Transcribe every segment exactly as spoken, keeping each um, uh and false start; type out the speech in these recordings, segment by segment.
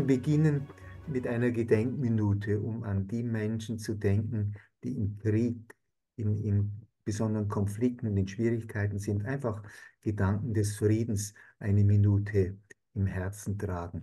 beginnen mit einer Gedenkminute, um an die Menschen zu denken, die im Krieg, in, in besonderen Konflikten und in Schwierigkeiten sind. Einfach Gedanken des Friedens eine Minute im Herzen tragen.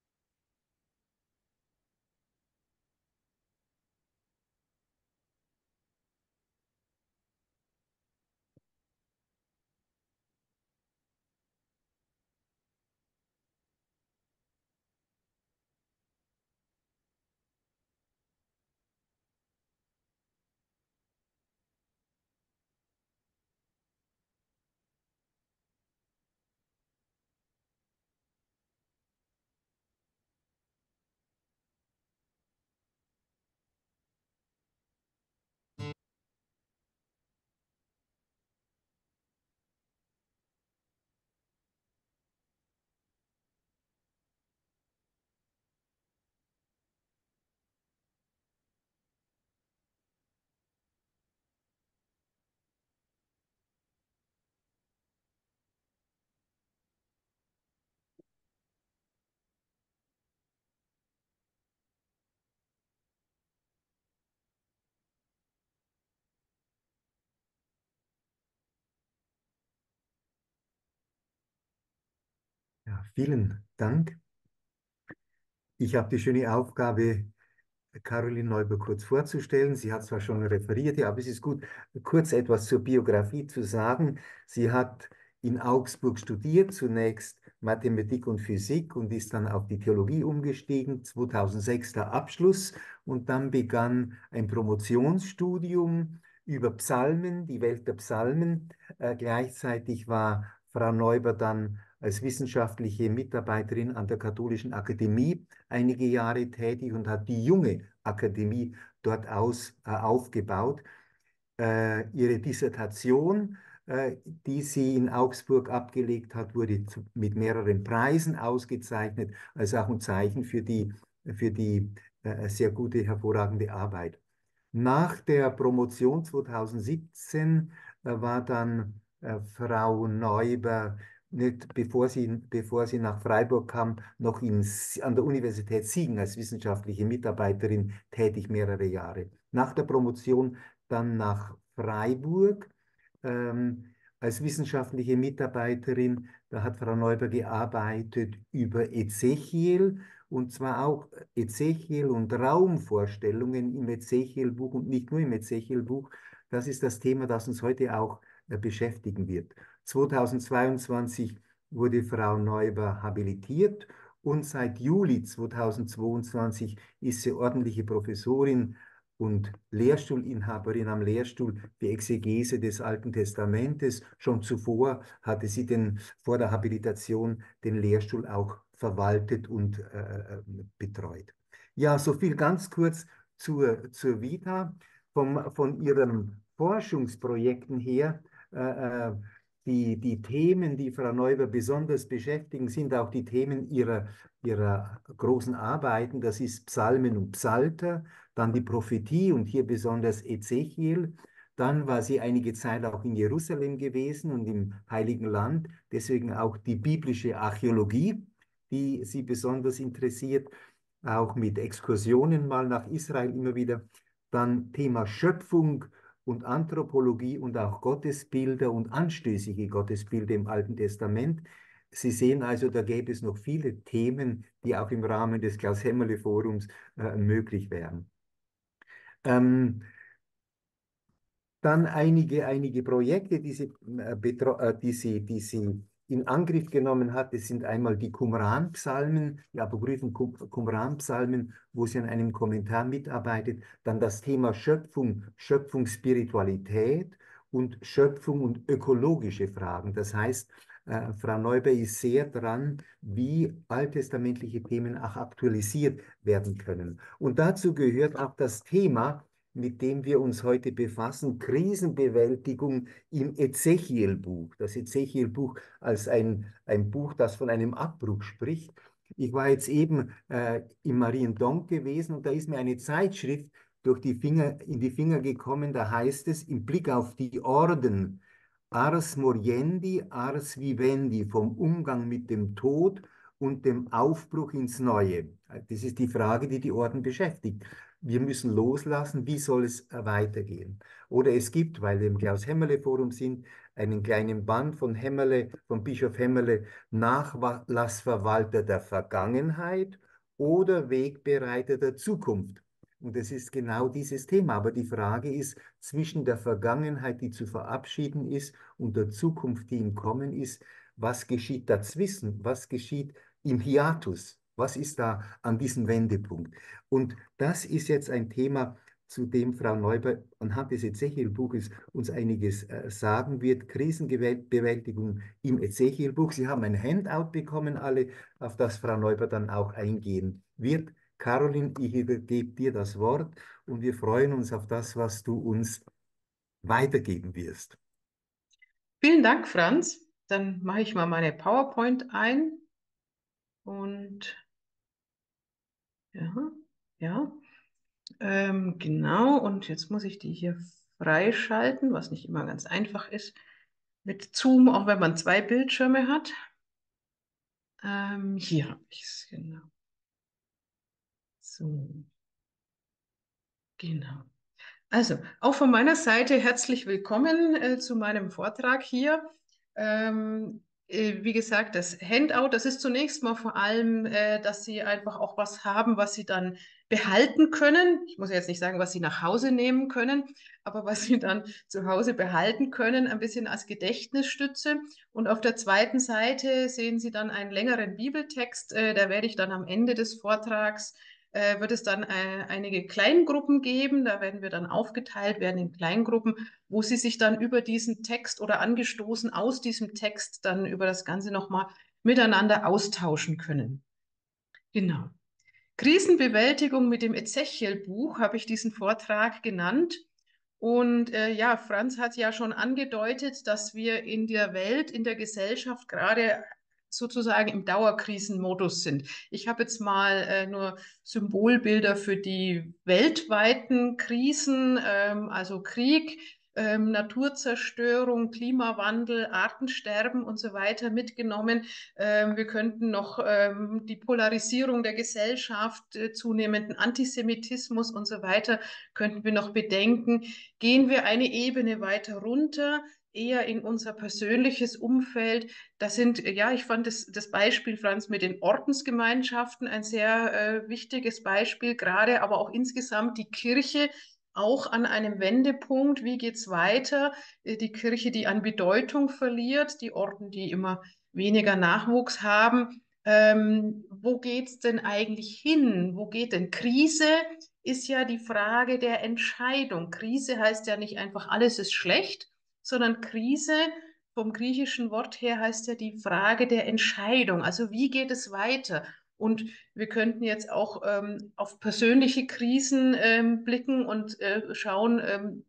Ja, vielen Dank. Ich habe die schöne Aufgabe, Caroline Neuber kurz vorzustellen. Sie hat zwar schon referiert, ja, aber es ist gut, kurz etwas zur Biografie zu sagen. Sie hat in Augsburg studiert, zunächst Mathematik und Physik und ist dann auf die Theologie umgestiegen, zweitausendsechs der Abschluss und dann begann ein Promotionsstudium über Psalmen, die Welt der Psalmen. Äh, gleichzeitig war Frau Neuber dann als wissenschaftliche Mitarbeiterin an der Katholischen Akademie einige Jahre tätig und hat die junge Akademie dort aus, äh, aufgebaut. Äh, ihre Dissertation, äh, die sie in Augsburg abgelegt hat, wurde zu, mit mehreren Preisen ausgezeichnet, als auch ein Zeichen für die, für die äh, sehr gute, hervorragende Arbeit. Nach der Promotion zweitausendsiebzehn äh, war dann äh, Frau Neuber, nicht, bevor sie, bevor sie nach Freiburg kam, noch in, an der Universität Siegen als wissenschaftliche Mitarbeiterin tätig, mehrere Jahre. Nach der Promotion dann nach Freiburg ähm, als wissenschaftliche Mitarbeiterin. Da hat Frau Neuber gearbeitet über Ezechiel und zwar auch Ezechiel und Raumvorstellungen im Ezechiel-Buch und nicht nur im Ezechiel-Buch. Das ist das Thema, das uns heute auch äh, beschäftigen wird. zweitausendzweiundzwanzig wurde Frau Neuber habilitiert und seit Juli zweitausendzweiundzwanzig ist sie ordentliche Professorin und Lehrstuhlinhaberin am Lehrstuhl für Exegese des Alten Testamentes. Schon zuvor hatte sie den, vor der Habilitation den Lehrstuhl auch verwaltet und äh, äh, betreut. Ja, so viel ganz kurz zur, zur Vita. Vom, von ihren Forschungsprojekten her, äh, äh, die, die Themen, die Frau Neuber besonders beschäftigen, sind auch die Themen ihrer, ihrer großen Arbeiten. Das ist Psalmen und Psalter, dann die Prophetie und hier besonders Ezechiel. Dann war sie einige Zeit auch in Jerusalem gewesen und im Heiligen Land, deswegen auch die biblische Archäologie, die sie besonders interessiert, auch mit Exkursionen mal nach Israel immer wieder. Dann Thema Schöpfung und Anthropologie und auch Gottesbilder und anstößige Gottesbilder im Alten Testament. Sie sehen also, da gäbe es noch viele Themen, die auch im Rahmen des Klaus-Hämmerle-Forums äh, möglich wären. Ähm, dann einige, einige Projekte, die sie, äh, äh, die sie, die sie in Angriff genommen hat. Das sind einmal die Qumran-Psalmen, die apokryphen Qumran-Psalmen, wo sie an einem Kommentar mitarbeitet. Dann das Thema Schöpfung, Schöpfungsspiritualität und Schöpfung und ökologische Fragen. Das heißt, äh, Frau Neuber ist sehr dran, wie alttestamentliche Themen auch aktualisiert werden können. Und dazu gehört auch das Thema, mit dem wir uns heute befassen, Krisenbewältigung im Ezechiel-Buch. Das Ezechiel-Buch als ein, ein Buch, das von einem Abbruch spricht. Ich war jetzt eben äh, im Mariendom gewesen und da ist mir eine Zeitschrift durch die Finger, in die Finger gekommen, da heißt es im Blick auf die Orden, Ars Moriendi, Ars Vivendi, vom Umgang mit dem Tod und dem Aufbruch ins Neue. Das ist die Frage, die die Orden beschäftigt. Wir müssen loslassen, wie soll es weitergehen? Oder es gibt, weil wir im Klaus-Hämmerle-Forum sind, einen kleinen Band von Hämmerle, von Bischof Hämmerle, Nachlassverwalter der Vergangenheit oder Wegbereiter der Zukunft. Und das ist genau dieses Thema. Aber die Frage ist, zwischen der Vergangenheit, die zu verabschieden ist, und der Zukunft, die im Kommen ist, was geschieht dazwischen? Was geschieht im Hiatus? Was ist da an diesem Wendepunkt? Und das ist jetzt ein Thema, zu dem Frau Neuber anhand des Ezechiel-Buches uns einiges äh, sagen wird. Krisenbewältigung im Ezechiel-Buch. Sie haben ein Handout bekommen, alle, auf das Frau Neuber dann auch eingehen wird. Caroline, ich übergebe dir das Wort und wir freuen uns auf das, was du uns weitergeben wirst. Vielen Dank, Franz. Dann mache ich mal meine PowerPoint ein. Und ja, ja, ähm, genau. Und jetzt muss ich die hier freischalten, was nicht immer ganz einfach ist mit Zoom, auch wenn man zwei Bildschirme hat. Ähm, hier habe ich es, genau. So, genau. Also, auch von meiner Seite herzlich willkommen äh, zu meinem Vortrag hier. Ähm, äh, wie gesagt, das Handout, das ist zunächst mal vor allem, äh, dass Sie einfach auch was haben, was Sie dann behalten können. Ich muss jetzt nicht sagen, was Sie nach Hause nehmen können, aber was Sie dann zu Hause behalten können, ein bisschen als Gedächtnisstütze. Und auf der zweiten Seite sehen Sie dann einen längeren Bibeltext. Äh, da werde ich dann am Ende des Vortrags äh, wird es dann äh, einige Kleingruppen geben. Da werden wir dann aufgeteilt werden in Kleingruppen, wo Sie sich dann über diesen Text oder angestoßen aus diesem Text dann über das Ganze nochmal miteinander austauschen können. Genau. Krisenbewältigung mit dem Ezechiel-Buch habe ich diesen Vortrag genannt. Und äh, ja, Franz hat ja schon angedeutet, dass wir in der Welt, in der Gesellschaft gerade sozusagen im Dauerkrisenmodus sind. Ich habe jetzt mal äh, nur Symbolbilder für die weltweiten Krisen, ähm, also Krieg, ähm, Naturzerstörung, Klimawandel, Artensterben und so weiter mitgenommen. Ähm, wir könnten noch ähm, die Polarisierung der Gesellschaft, äh, zunehmenden Antisemitismus und so weiter, könnten wir noch bedenken. Gehen wir eine Ebene weiter runter, eher in unser persönliches Umfeld. Das sind, ja, ich fand das, das Beispiel, Franz, mit den Ordensgemeinschaften ein sehr äh, wichtiges Beispiel, gerade aber auch insgesamt die Kirche, auch an einem Wendepunkt. Wie geht's weiter? Die Kirche, die an Bedeutung verliert, die Orden, die immer weniger Nachwuchs haben. Ähm, wo geht's denn eigentlich hin? Wo geht denn Krise? Ist ja die Frage der Entscheidung. Krise heißt ja nicht einfach, alles ist schlecht, sondern Krise vom griechischen Wort her heißt ja die Frage der Entscheidung. Also wie geht es weiter? Und wir könnten jetzt auch ähm, auf persönliche Krisen ähm, blicken und äh, schauen, ähm,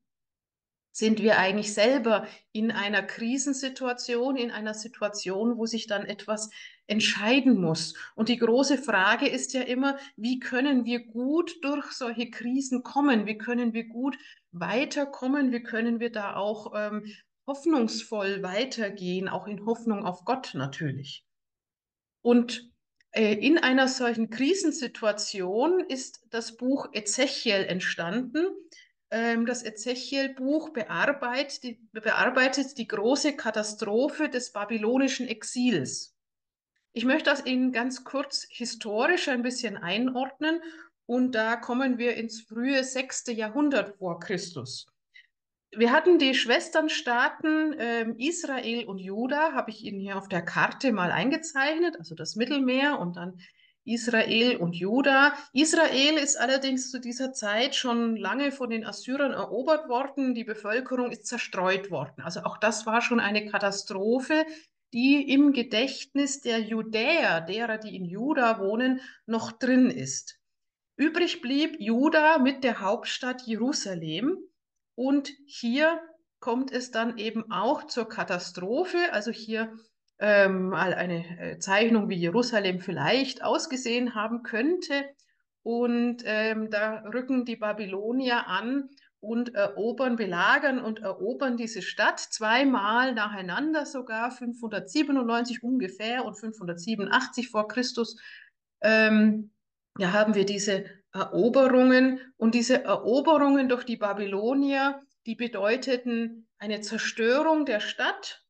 sind wir eigentlich selber in einer Krisensituation, in einer Situation, wo sich dann etwas entscheiden muss. Und die große Frage ist ja immer, wie können wir gut durch solche Krisen kommen? Wie können wir gut weiterkommen? Wie können wir da auch ähm, hoffnungsvoll weitergehen, auch in Hoffnung auf Gott natürlich? Und äh, in einer solchen Krisensituation ist das Buch Ezechiel entstanden. Ähm, das Ezechiel-Buch bearbeitet die, bearbeitet die große Katastrophe des babylonischen Exils. Ich möchte das Ihnen ganz kurz historisch ein bisschen einordnen und da kommen wir ins frühe sechste Jahrhundert vor Christus. Wir hatten die Schwesternstaaten ähm, Israel und Juda, habe ich Ihnen hier auf der Karte mal eingezeichnet, also das Mittelmeer und dann Israel und Juda. Israel ist allerdings zu dieser Zeit schon lange von den Assyrern erobert worden. Die Bevölkerung ist zerstreut worden. Also auch das war schon eine Katastrophe, die im Gedächtnis der Judäer, derer, die in Juda wohnen, noch drin ist. Übrig blieb Juda mit der Hauptstadt Jerusalem. Und hier kommt es dann eben auch zur Katastrophe. Also hier ähm, mal eine äh, Zeichnung, wie Jerusalem vielleicht ausgesehen haben könnte. Und ähm, da rücken die Babylonier an und erobern, belagern und erobern diese Stadt zweimal nacheinander sogar, fünfhundertsiebenundneunzig ungefähr und fünfhundertsiebenundachtzig vor Christus. Ähm, da haben wir diese Eroberungen und diese Eroberungen durch die Babylonier, die bedeuteten eine Zerstörung der Stadt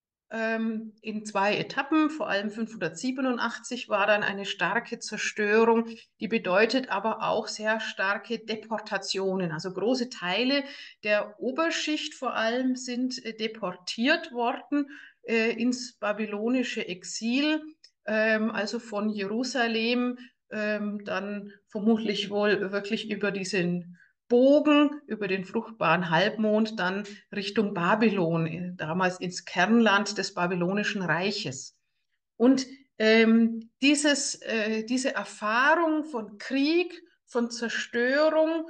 ähm, in zwei Etappen. Vor allem fünfhundertsiebenundachtzig war dann eine starke Zerstörung, die bedeutet aber auch sehr starke Deportationen. Also große Teile der Oberschicht vor allem sind äh, deportiert worden äh, ins babylonische Exil, ähm, also von Jerusalem ähm, dann vermutlich wohl wirklich über diesen Bogen, über den fruchtbaren Halbmond, dann Richtung Babylon, damals ins Kernland des Babylonischen Reiches. Und ähm, dieses, äh, diese Erfahrung von Krieg, von Zerstörung,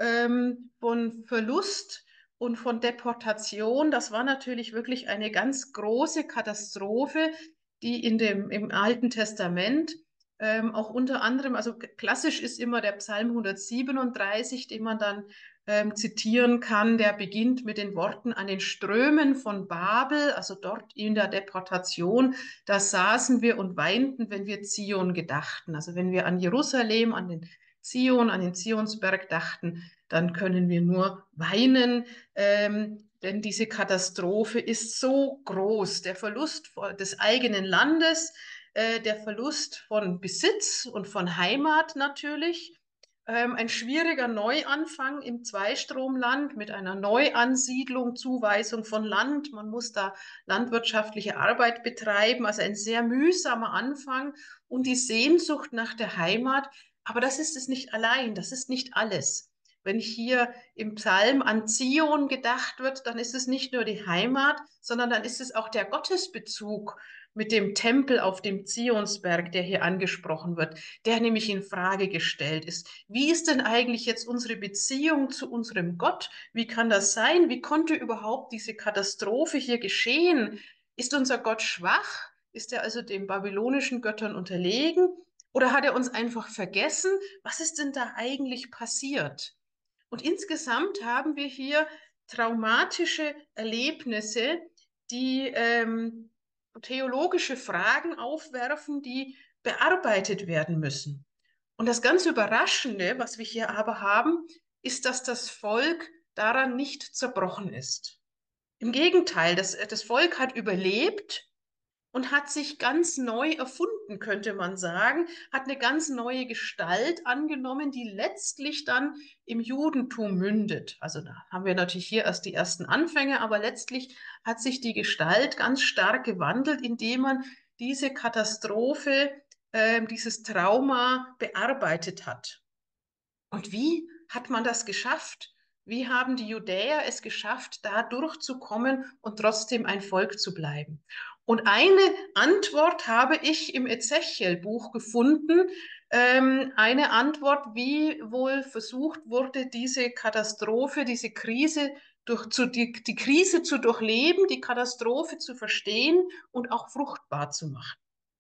ähm, von Verlust und von Deportation, das war natürlich wirklich eine ganz große Katastrophe, die in dem, im Alten Testament ähm, auch unter anderem, also klassisch ist immer der Psalm hundertsiebenunddreißig, den man dann ähm, zitieren kann, der beginnt mit den Worten an den Strömen von Babel, also dort in der Deportation, da saßen wir und weinten, wenn wir Zion gedachten. Also wenn wir an Jerusalem, an den Zion, an den Zionsberg dachten, dann können wir nur weinen, ähm, denn diese Katastrophe ist so groß. Der Verlust des eigenen Landes, äh, der Verlust von Besitz und von Heimat natürlich, ähm, ein schwieriger Neuanfang im Zweistromland mit einer Neuansiedlung, Zuweisung von Land. Man muss da landwirtschaftliche Arbeit betreiben, also ein sehr mühsamer Anfang und die Sehnsucht nach der Heimat. Aber das ist es nicht allein, das ist nicht alles. Wenn hier im Psalm an Zion gedacht wird, dann ist es nicht nur die Heimat, sondern dann ist es auch der Gottesbezug mit dem Tempel auf dem Zionsberg, der hier angesprochen wird, der nämlich in Frage gestellt ist. Wie ist denn eigentlich jetzt unsere Beziehung zu unserem Gott? Wie kann das sein? Wie konnte überhaupt diese Katastrophe hier geschehen? Ist unser Gott schwach? Ist er also den babylonischen Göttern unterlegen? Oder hat er uns einfach vergessen? Was ist denn da eigentlich passiert? Und insgesamt haben wir hier traumatische Erlebnisse, die ähm, theologische Fragen aufwerfen, die bearbeitet werden müssen. Und das ganz Überraschende, was wir hier aber haben, ist, dass das Volk daran nicht zerbrochen ist. Im Gegenteil, das, das Volk hat überlebt und hat sich ganz neu erfunden, könnte man sagen, hat eine ganz neue Gestalt angenommen, die letztlich dann im Judentum mündet. Also da haben wir natürlich hier erst die ersten Anfänge, aber letztlich hat sich die Gestalt ganz stark gewandelt, indem man diese Katastrophe, äh, dieses Trauma bearbeitet hat. Und wie hat man das geschafft? Wie haben die Judäer es geschafft, da durchzukommen und trotzdem ein Volk zu bleiben? Und eine Antwort habe ich im Ezechiel-Buch gefunden. Ähm, eine Antwort, wie wohl versucht wurde, diese Katastrophe, diese Krise, durch, zu, die, die Krise zu durchleben, die Katastrophe zu verstehen und auch fruchtbar zu machen.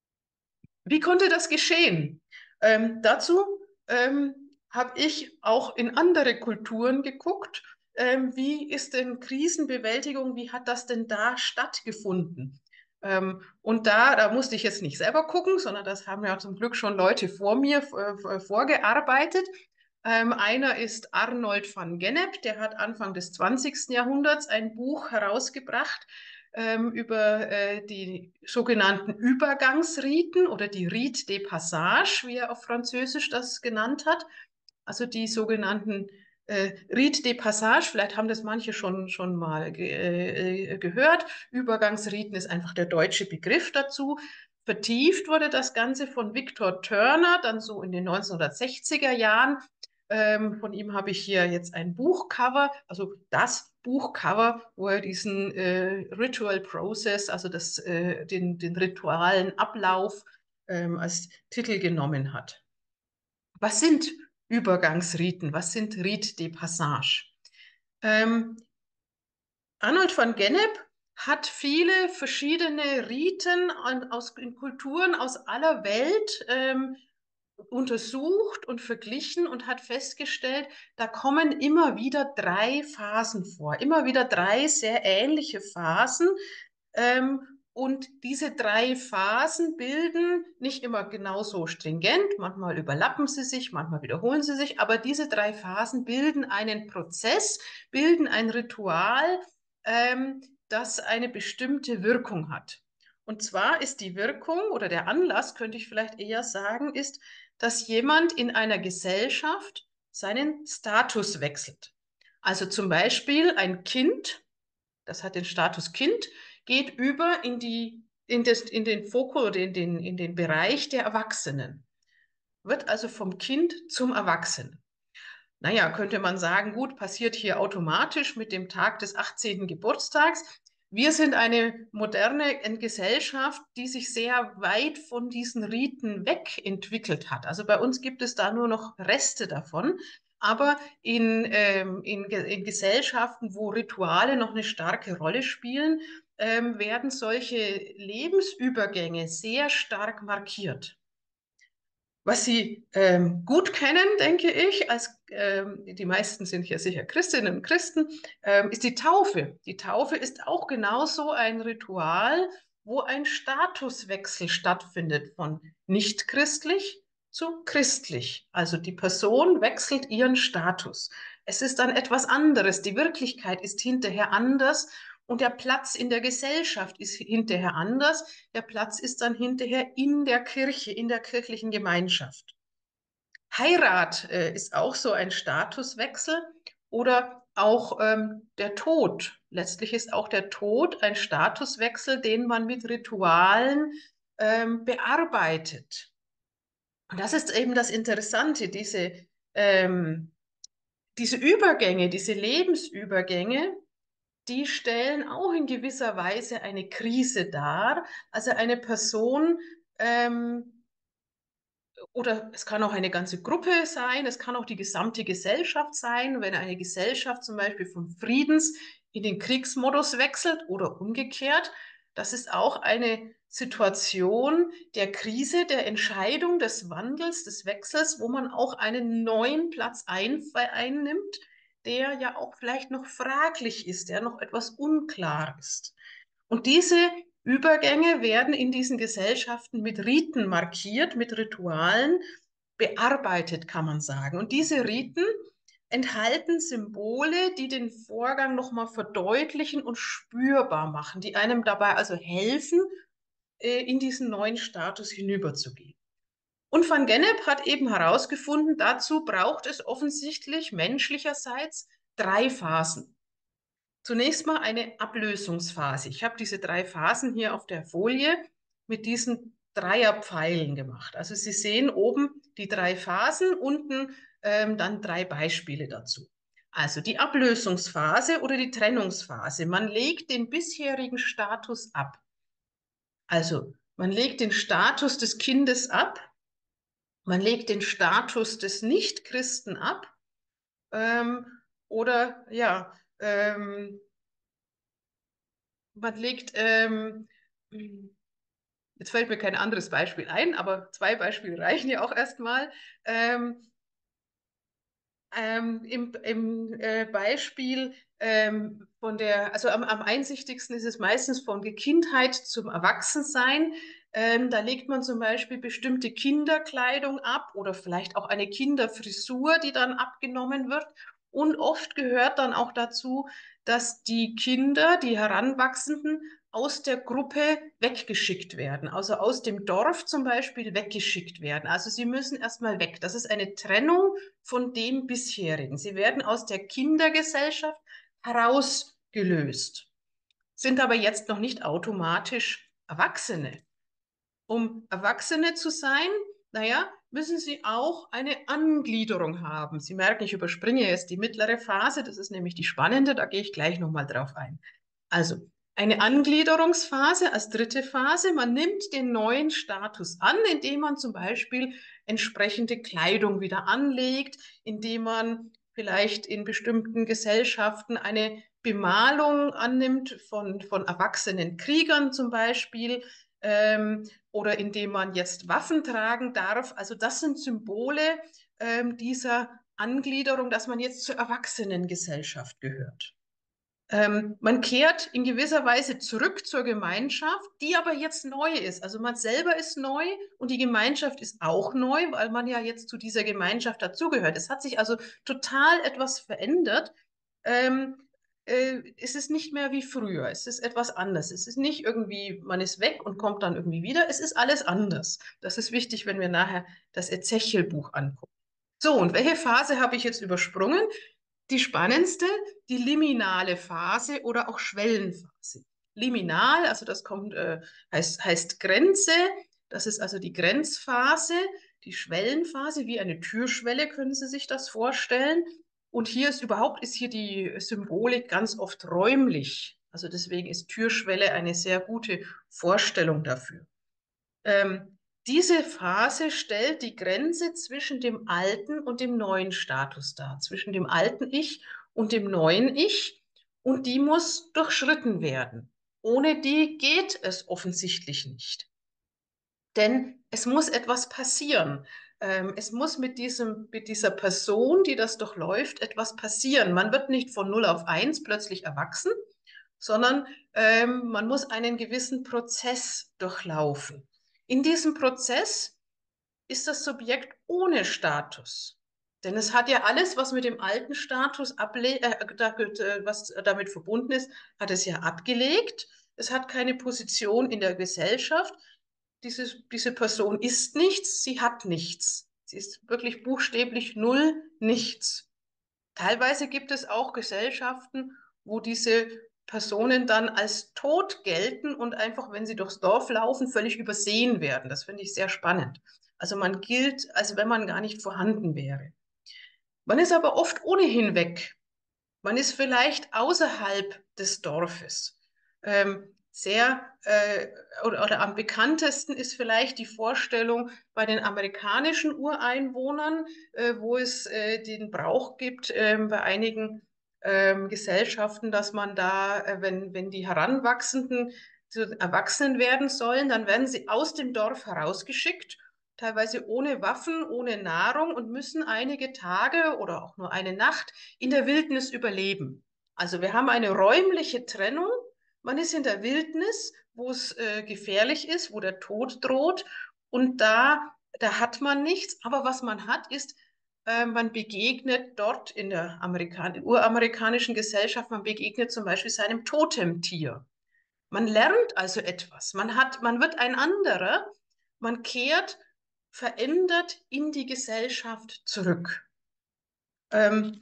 Wie konnte das geschehen? Ähm, dazu ähm, habe ich auch in andere Kulturen geguckt. Ähm, wie ist denn Krisenbewältigung, wie hat das denn da stattgefunden? Ähm, und da, da musste ich jetzt nicht selber gucken, sondern das haben ja zum Glück schon Leute vor mir äh, vorgearbeitet. Ähm, einer ist Arnold van Gennep, der hat Anfang des zwanzigsten Jahrhunderts ein Buch herausgebracht, ähm, über äh, die sogenannten Übergangsriten oder die Rite des Passages, wie er auf Französisch das genannt hat. Also die sogenannten äh, Rite des Passages, vielleicht haben das manche schon, schon mal ge äh, gehört. Übergangsriten ist einfach der deutsche Begriff dazu. Vertieft wurde das Ganze von Victor Turner, dann so in den neunzehnhundertsechziger Jahren. Ähm, von ihm habe ich hier jetzt ein Buchcover, also das Buchcover, wo er diesen äh, Ritual Process, also das, äh, den, den ritualen Ablauf ähm, als Titel genommen hat. Was sind Übergangsriten? Was sind Rite des Passages? Ähm, Arnold van Gennep hat viele verschiedene Riten aus in Kulturen aus aller Welt ähm, untersucht und verglichen und hat festgestellt, da kommen immer wieder drei Phasen vor, immer wieder drei sehr ähnliche Phasen. Ähm, und diese drei Phasen bilden nicht immer genauso stringent, manchmal überlappen sie sich, manchmal wiederholen sie sich, aber diese drei Phasen bilden einen Prozess, bilden ein Ritual, ähm, das eine bestimmte Wirkung hat. Und zwar ist die Wirkung oder der Anlass, könnte ich vielleicht eher sagen, ist, dass jemand in einer Gesellschaft seinen Status wechselt. Also zum Beispiel ein Kind, das hat den Status Kind, geht über in, die, in, das, in den Fokus oder in den, in den Bereich der Erwachsenen, wird also vom Kind zum Erwachsenen. Naja, könnte man sagen, gut, passiert hier automatisch mit dem Tag des achtzehnten Geburtstags. Wir sind eine moderne Gesellschaft, die sich sehr weit von diesen Riten wegentwickelt hat. Also bei uns gibt es da nur noch Reste davon. Aber in, ähm, in, in Gesellschaften, wo Rituale noch eine starke Rolle spielen, ähm, werden solche Lebensübergänge sehr stark markiert. Was Sie ähm, gut kennen, denke ich, als ähm, die meisten sind hier sicher Christinnen und Christen, ähm, ist die Taufe. Die Taufe ist auch genauso ein Ritual, wo ein Statuswechsel stattfindet von nicht christlich zu christlich. Also die Person wechselt ihren Status. Es ist dann etwas anderes. Die Wirklichkeit ist hinterher anders und der Platz in der Gesellschaft ist hinterher anders. Der Platz ist dann hinterher in der Kirche, in der kirchlichen Gemeinschaft. Heirat äh, ist auch so ein Statuswechsel oder auch ähm, der Tod. Letztlich ist auch der Tod ein Statuswechsel, den man mit Ritualen ähm, bearbeitet. Und das ist eben das Interessante, diese, ähm, diese Übergänge, diese Lebensübergänge, die stellen auch in gewisser Weise eine Krise dar. Also eine Person, ähm, oder es kann auch eine ganze Gruppe sein, es kann auch die gesamte Gesellschaft sein, wenn eine Gesellschaft zum Beispiel vom Friedens in den Kriegsmodus wechselt oder umgekehrt. Das ist auch eine Situation der Krise, der Entscheidung, des Wandels, des Wechsels, wo man auch einen neuen Platz ein, einnimmt, der ja auch vielleicht noch fraglich ist, der noch etwas unklar ist. Und diese Übergänge werden in diesen Gesellschaften mit Riten markiert, mit Ritualen bearbeitet, kann man sagen. Und diese Riten enthalten Symbole, die den Vorgang nochmal verdeutlichen und spürbar machen, die einem dabei also helfen, in diesen neuen Status hinüberzugehen. Und Van Gennep hat eben herausgefunden, dazu braucht es offensichtlich menschlicherseits drei Phasen. Zunächst mal eine Ablösungsphase. Ich habe diese drei Phasen hier auf der Folie mit diesen Dreierpfeilen gemacht. Also Sie sehen oben die drei Phasen, unten ähm, dann drei Beispiele dazu. Also die Ablösungsphase oder die Trennungsphase. Man legt den bisherigen Status ab. Also man legt den Status des Kindes ab, man legt den Status des Nichtchristen ab ähm, oder ja, ähm, man legt, ähm, jetzt fällt mir kein anderes Beispiel ein, aber zwei Beispiele reichen ja auch erstmal. Ähm, ähm, im, im äh, Beispiel ähm, von der, also am, am einsichtigsten ist es meistens von der Kindheit zum Erwachsensein. Ähm, da legt man zum Beispiel bestimmte Kinderkleidung ab oder vielleicht auch eine Kinderfrisur, die dann abgenommen wird. Und oft gehört dann auch dazu, dass die Kinder, die Heranwachsenden, aus der Gruppe weggeschickt werden, also aus dem Dorf zum Beispiel weggeschickt werden. Also sie müssen erstmal weg. Das ist eine Trennung von dem bisherigen. Sie werden aus der Kindergesellschaft herausgelöst, sind aber jetzt noch nicht automatisch Erwachsene. Um Erwachsene zu sein, naja, müssen Sie auch eine Angliederung haben. Sie merken, ich überspringe jetzt die mittlere Phase, das ist nämlich die spannende, da gehe ich gleich nochmal drauf ein. Also, eine Angliederungsphase als dritte Phase. Man nimmt den neuen Status an, indem man zum Beispiel entsprechende Kleidung wieder anlegt, indem man vielleicht in bestimmten Gesellschaften eine Bemalung annimmt von, von erwachsenen Kriegern zum Beispiel, ähm, oder indem man jetzt Waffen tragen darf. Also das sind Symbole ähm, dieser Angliederung, dass man jetzt zur Erwachsenengesellschaft gehört. Ähm, man kehrt in gewisser Weise zurück zur Gemeinschaft, die aber jetzt neu ist. Also man selber ist neu und die Gemeinschaft ist auch neu, weil man ja jetzt zu dieser Gemeinschaft dazugehört. Es hat sich also total etwas verändert. Ähm, äh, es ist nicht mehr wie früher. Es ist etwas anders. Es ist nicht irgendwie, man ist weg und kommt dann irgendwie wieder. Es ist alles anders. Das ist wichtig, wenn wir nachher das Ezechiel-Buch angucken. So, und welche Phase habe ich jetzt übersprungen? Die spannendste, die liminale Phase oder auch Schwellenphase. Liminal, also das kommt, äh, heißt, heißt Grenze, das ist also die Grenzphase, die Schwellenphase, wie eine Türschwelle können Sie sich das vorstellen. Und hier ist überhaupt, ist hier die Symbolik ganz oft räumlich. Also deswegen ist Türschwelle eine sehr gute Vorstellung dafür. Ähm, diese Phase stellt die Grenze zwischen dem alten und dem neuen Status dar, zwischen dem alten Ich und dem neuen Ich. Und die muss durchschritten werden. Ohne die geht es offensichtlich nicht. Denn es muss etwas passieren. Ähm, es muss mit diesem, mit dieser Person, die das durchläuft, etwas passieren. Man wird nicht von null auf eins plötzlich erwachsen, sondern ähm, man muss einen gewissen Prozess durchlaufen. In diesem Prozess ist das Subjekt ohne Status. Denn es hat ja alles, was mit dem alten Status, äh, was damit verbunden ist, hat es ja abgelegt. Es hat keine Position in der Gesellschaft. Diese, diese Person ist nichts, sie hat nichts. Sie ist wirklich buchstäblich null, nichts. Teilweise gibt es auch Gesellschaften, wo diese Personen dann als tot gelten und einfach, wenn sie durchs Dorf laufen, völlig übersehen werden. Das finde ich sehr spannend. Also man gilt, als wenn man gar nicht vorhanden wäre. Man ist aber oft ohnehin weg. Man ist vielleicht außerhalb des Dorfes. Ähm, sehr äh, oder, oder am bekanntesten ist vielleicht die Vorstellung bei den amerikanischen Ureinwohnern, äh, wo es äh, den Brauch gibt äh, bei einigen äh, Gesellschaften, dass man da, äh, wenn, wenn die Heranwachsenden zu Erwachsenen werden sollen, dann werden sie aus dem Dorf herausgeschickt, teilweise ohne Waffen, ohne Nahrung und müssen einige Tage oder auch nur eine Nacht in der Wildnis überleben. Also wir haben eine räumliche Trennung. Man ist in der Wildnis, wo es äh, gefährlich ist, wo der Tod droht. Und da, da hat man nichts. Aber was man hat, ist, äh, man begegnet dort in der Amerikan uramerikanischen Gesellschaft, man begegnet zum Beispiel seinem Totemtier. Man lernt also etwas. Man hat, man wird ein anderer. Man kehrt verändert in die Gesellschaft zurück. Ähm,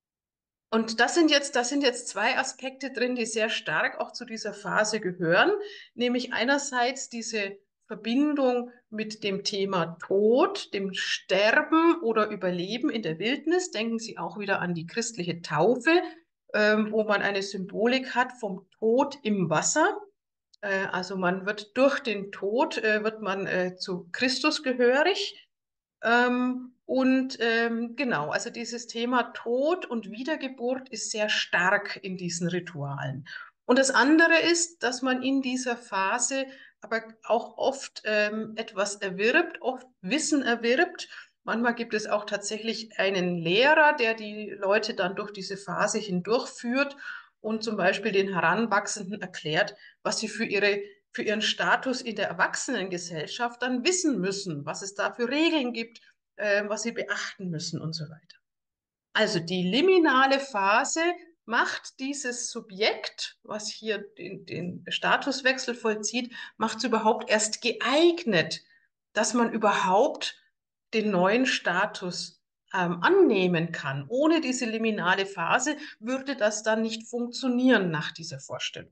und das sind jetzt, das sind jetzt zwei Aspekte drin, die sehr stark auch zu dieser Phase gehören, nämlich einerseits diese Verbindung mit dem Thema Tod, dem Sterben oder Überleben in der Wildnis. Denken Sie auch wieder an die christliche Taufe, ähm, wo man eine Symbolik hat vom Tod im Wasser. Äh, also man wird durch den Tod, äh, wird man äh, zu Christus gehörig. Ähm, und ähm, genau, also dieses Thema Tod und Wiedergeburt ist sehr stark in diesen Ritualen. Und das andere ist, dass man in dieser Phase aber auch oft ähm, etwas erwirbt, oft Wissen erwirbt. Manchmal gibt es auch tatsächlich einen Lehrer, der die Leute dann durch diese Phase hindurchführt und zum Beispiel den Heranwachsenden erklärt, was sie für ihre für ihren Status in der Erwachsenengesellschaft dann wissen müssen, was es da für Regeln gibt, äh, was sie beachten müssen und so weiter. Also die liminale Phase macht dieses Subjekt, was hier den, den Statuswechsel vollzieht, macht es überhaupt erst geeignet, dass man überhaupt den neuen Status ähm, annehmen kann. Ohne diese liminale Phase würde das dann nicht funktionieren nach dieser Vorstellung.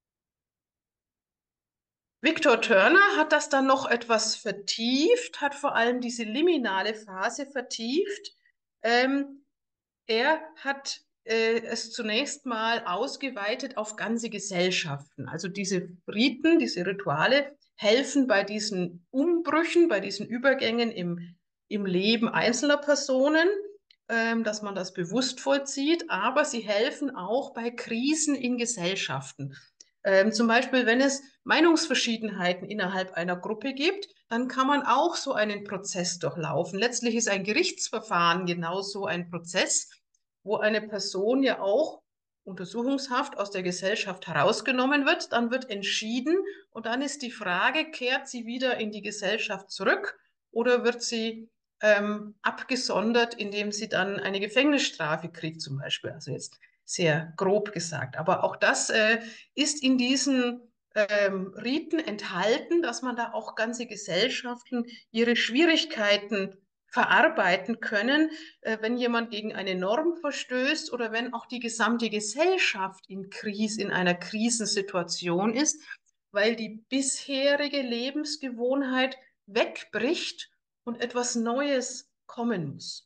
Victor Turner hat das dann noch etwas vertieft, hat vor allem diese liminale Phase vertieft. Ähm, er hat äh, es zunächst mal ausgeweitet auf ganze Gesellschaften. Also diese Riten, diese Rituale helfen bei diesen Umbrüchen, bei diesen Übergängen im, im Leben einzelner Personen, ähm, dass man das bewusst vollzieht, aber sie helfen auch bei Krisen in Gesellschaften. Ähm, zum Beispiel, wenn es Meinungsverschiedenheiten innerhalb einer Gruppe gibt, dann kann man auch so einen Prozess durchlaufen. Letztlich ist ein Gerichtsverfahren genauso ein Prozess, wo eine Person ja auch Untersuchungshaft aus der Gesellschaft herausgenommen wird, dann wird entschieden und dann ist die Frage, kehrt sie wieder in die Gesellschaft zurück oder wird sie ähm, abgesondert, indem sie dann eine Gefängnisstrafe kriegt zum Beispiel. Also jetzt sehr grob gesagt. Aber auch das äh, ist in diesen ähm, Riten enthalten, dass man da auch ganze Gesellschaften ihre Schwierigkeiten verarbeiten können, äh, wenn jemand gegen eine Norm verstößt oder wenn auch die gesamte Gesellschaft in Krise, in einer Krisensituation ist, weil die bisherige Lebensgewohnheit wegbricht und etwas Neues kommen muss.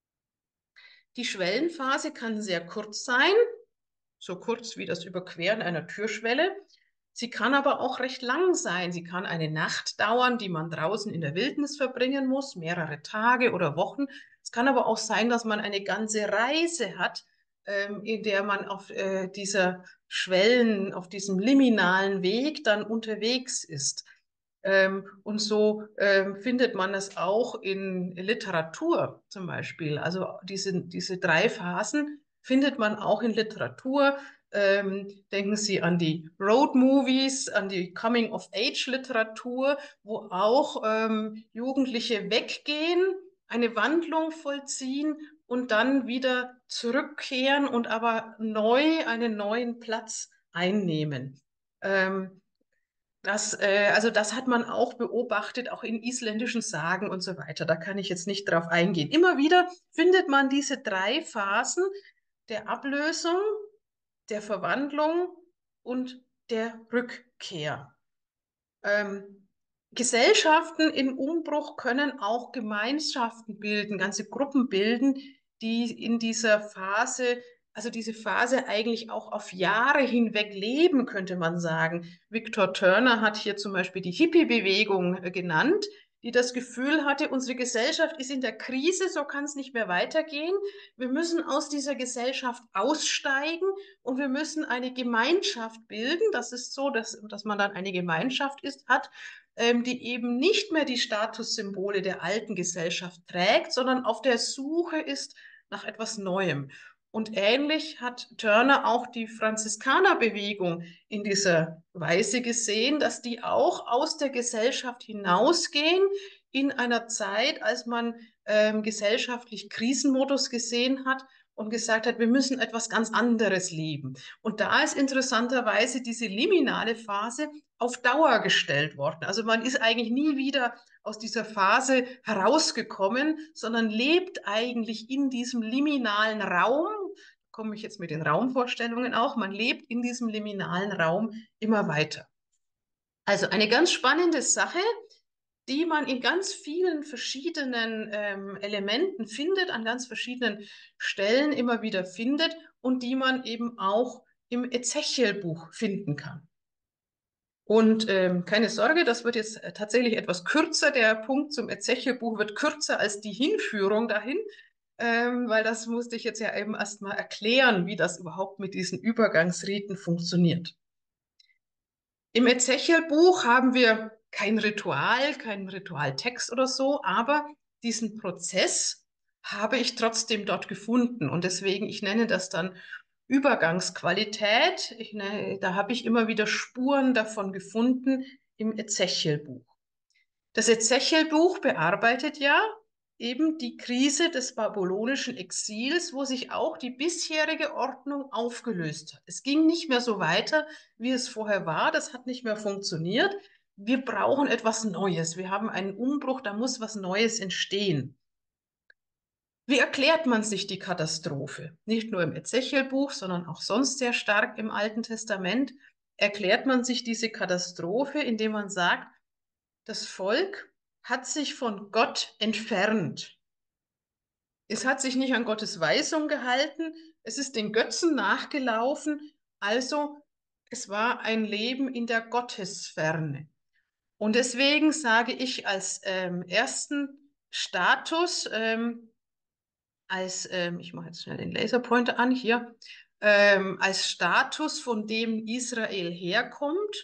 Die Schwellenphase kann sehr kurz sein, so kurz wie das Überqueren einer Türschwelle. Sie kann aber auch recht lang sein. Sie kann eine Nacht dauern, die man draußen in der Wildnis verbringen muss, mehrere Tage oder Wochen. Es kann aber auch sein, dass man eine ganze Reise hat, ähm, in der man auf äh, dieser Schwellen, auf diesem liminalen Weg dann unterwegs ist. Ähm, und so ähm, findet man es auch in Literatur zum Beispiel. Also diese, diese drei Phasen findet man auch in Literatur. Ähm, denken Sie an die Road Movies, an die Coming-of-Age-Literatur, wo auch ähm, Jugendliche weggehen, eine Wandlung vollziehen und dann wieder zurückkehren und aber neu einen neuen Platz einnehmen. Ähm, das, äh, also das hat man auch beobachtet, auch in isländischen Sagen und so weiter. Da kann ich jetzt nicht drauf eingehen. Immer wieder findet man diese drei Phasen der Ablösung, der Verwandlung und der Rückkehr. Ähm, Gesellschaften in Umbruch können auch Gemeinschaften bilden, ganze Gruppen bilden, die in dieser Phase, also diese Phase eigentlich auch auf Jahre hinweg leben, könnte man sagen. Victor Turner hat hier zum Beispiel die Hippie-Bewegung äh, genannt, die das Gefühl hatte, unsere Gesellschaft ist in der Krise, so kann es nicht mehr weitergehen. Wir müssen aus dieser Gesellschaft aussteigen und wir müssen eine Gemeinschaft bilden. Das ist so, dass, dass man dann eine Gemeinschaft ist, hat, ähm, die eben nicht mehr die Statussymbole der alten Gesellschaft trägt, sondern auf der Suche ist nach etwas Neuem. Und ähnlich hat Turner auch die Franziskanerbewegung in dieser Weise gesehen, dass die auch aus der Gesellschaft hinausgehen in einer Zeit, als man ähm, gesellschaftlich Krisenmodus gesehen hat und gesagt hat, wir müssen etwas ganz anderes leben. Und da ist interessanterweise diese liminale Phase auf Dauer gestellt worden. Also man ist eigentlich nie wieder aus dieser Phase herausgekommen, sondern lebt eigentlich in diesem liminalen Raum. Da komme ich jetzt mit den Raumvorstellungen auch. Man lebt in diesem liminalen Raum immer weiter. Also eine ganz spannende Sache, die man in ganz vielen verschiedenen ähm, Elementen findet, an ganz verschiedenen Stellen immer wieder findet und die man eben auch im Ezechiel-Buch finden kann. Und ähm, keine Sorge, das wird jetzt tatsächlich etwas kürzer. Der Punkt zum Ezechiel-Buch wird kürzer als die Hinführung dahin, ähm, weil das musste ich jetzt ja eben erstmal erklären, wie das überhaupt mit diesen Übergangsriten funktioniert. Im Ezechiel-Buch haben wir kein Ritual, keinen Ritualtext oder so, aber diesen Prozess habe ich trotzdem dort gefunden. Und deswegen, ich nenne das dann Übergangsqualität. Ich nenne, da habe ich immer wieder Spuren davon gefunden im Ezechiel-Buch. Das Ezechiel-Buch bearbeitet ja eben die Krise des babylonischen Exils, wo sich auch die bisherige Ordnung aufgelöst hat. Es ging nicht mehr so weiter, wie es vorher war. Das hat nicht mehr funktioniert. Wir brauchen etwas Neues. Wir haben einen Umbruch, da muss was Neues entstehen. Wie erklärt man sich die Katastrophe? Nicht nur im Ezechiel-Buch, sondern auch sonst sehr stark im Alten Testament erklärt man sich diese Katastrophe, indem man sagt, das Volk hat sich von Gott entfernt. Es hat sich nicht an Gottes Weisung gehalten, es ist den Götzen nachgelaufen, also es war ein Leben in der Gottesferne. Und deswegen sage ich als ähm, ersten Status, ähm, als, ähm, ich mache jetzt schnell den Laserpointer an hier, ähm, als Status, von dem Israel herkommt,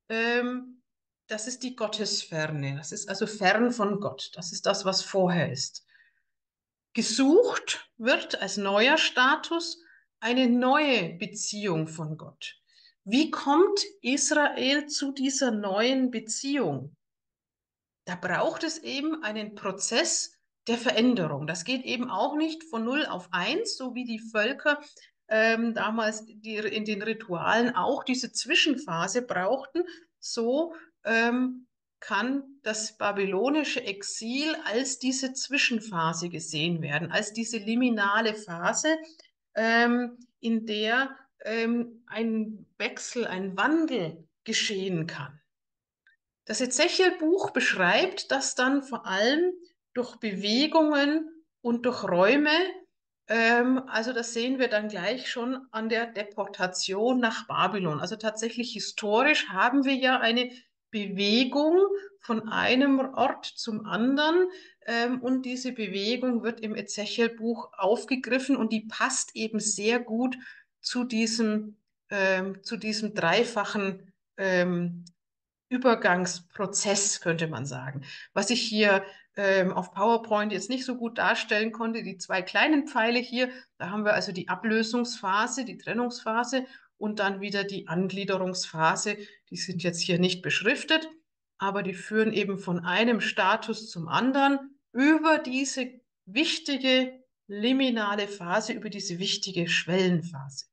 ähm, das ist die Gottesferne. Das ist also fern von Gott. Das ist das, was vorher ist. Gesucht wird als neuer Status eine neue Beziehung von Gott. Wie kommt Israel zu dieser neuen Beziehung? Da braucht es eben einen Prozess der Veränderung. Das geht eben auch nicht von null auf eins, so wie die Völker ähm, damals die, in den Ritualen auch diese Zwischenphase brauchten. So ähm, kann das babylonische Exil als diese Zwischenphase gesehen werden, als diese liminale Phase, ähm, in der ähm, ein Wechsel, ein Wandel geschehen kann. Das Ezechiel-Buch beschreibt das dann vor allem durch Bewegungen und durch Räume. Ähm, also das sehen wir dann gleich schon an der Deportation nach Babylon. Also tatsächlich historisch haben wir ja eine Bewegung von einem Ort zum anderen. Ähm, und diese Bewegung wird im Ezechiel-Buch aufgegriffen und die passt eben sehr gut zu diesem, ähm, zu diesem dreifachen ähm, Übergangsprozess, könnte man sagen. Was ich hier ähm, auf PowerPoint jetzt nicht so gut darstellen konnte, die zwei kleinen Pfeile hier, da haben wir also die Ablösungsphase, die Trennungsphase und dann wieder die Angliederungsphase. Die sind jetzt hier nicht beschriftet, aber die führen eben von einem Status zum anderen über diese wichtige liminale Phase, über diese wichtige Schwellenphase.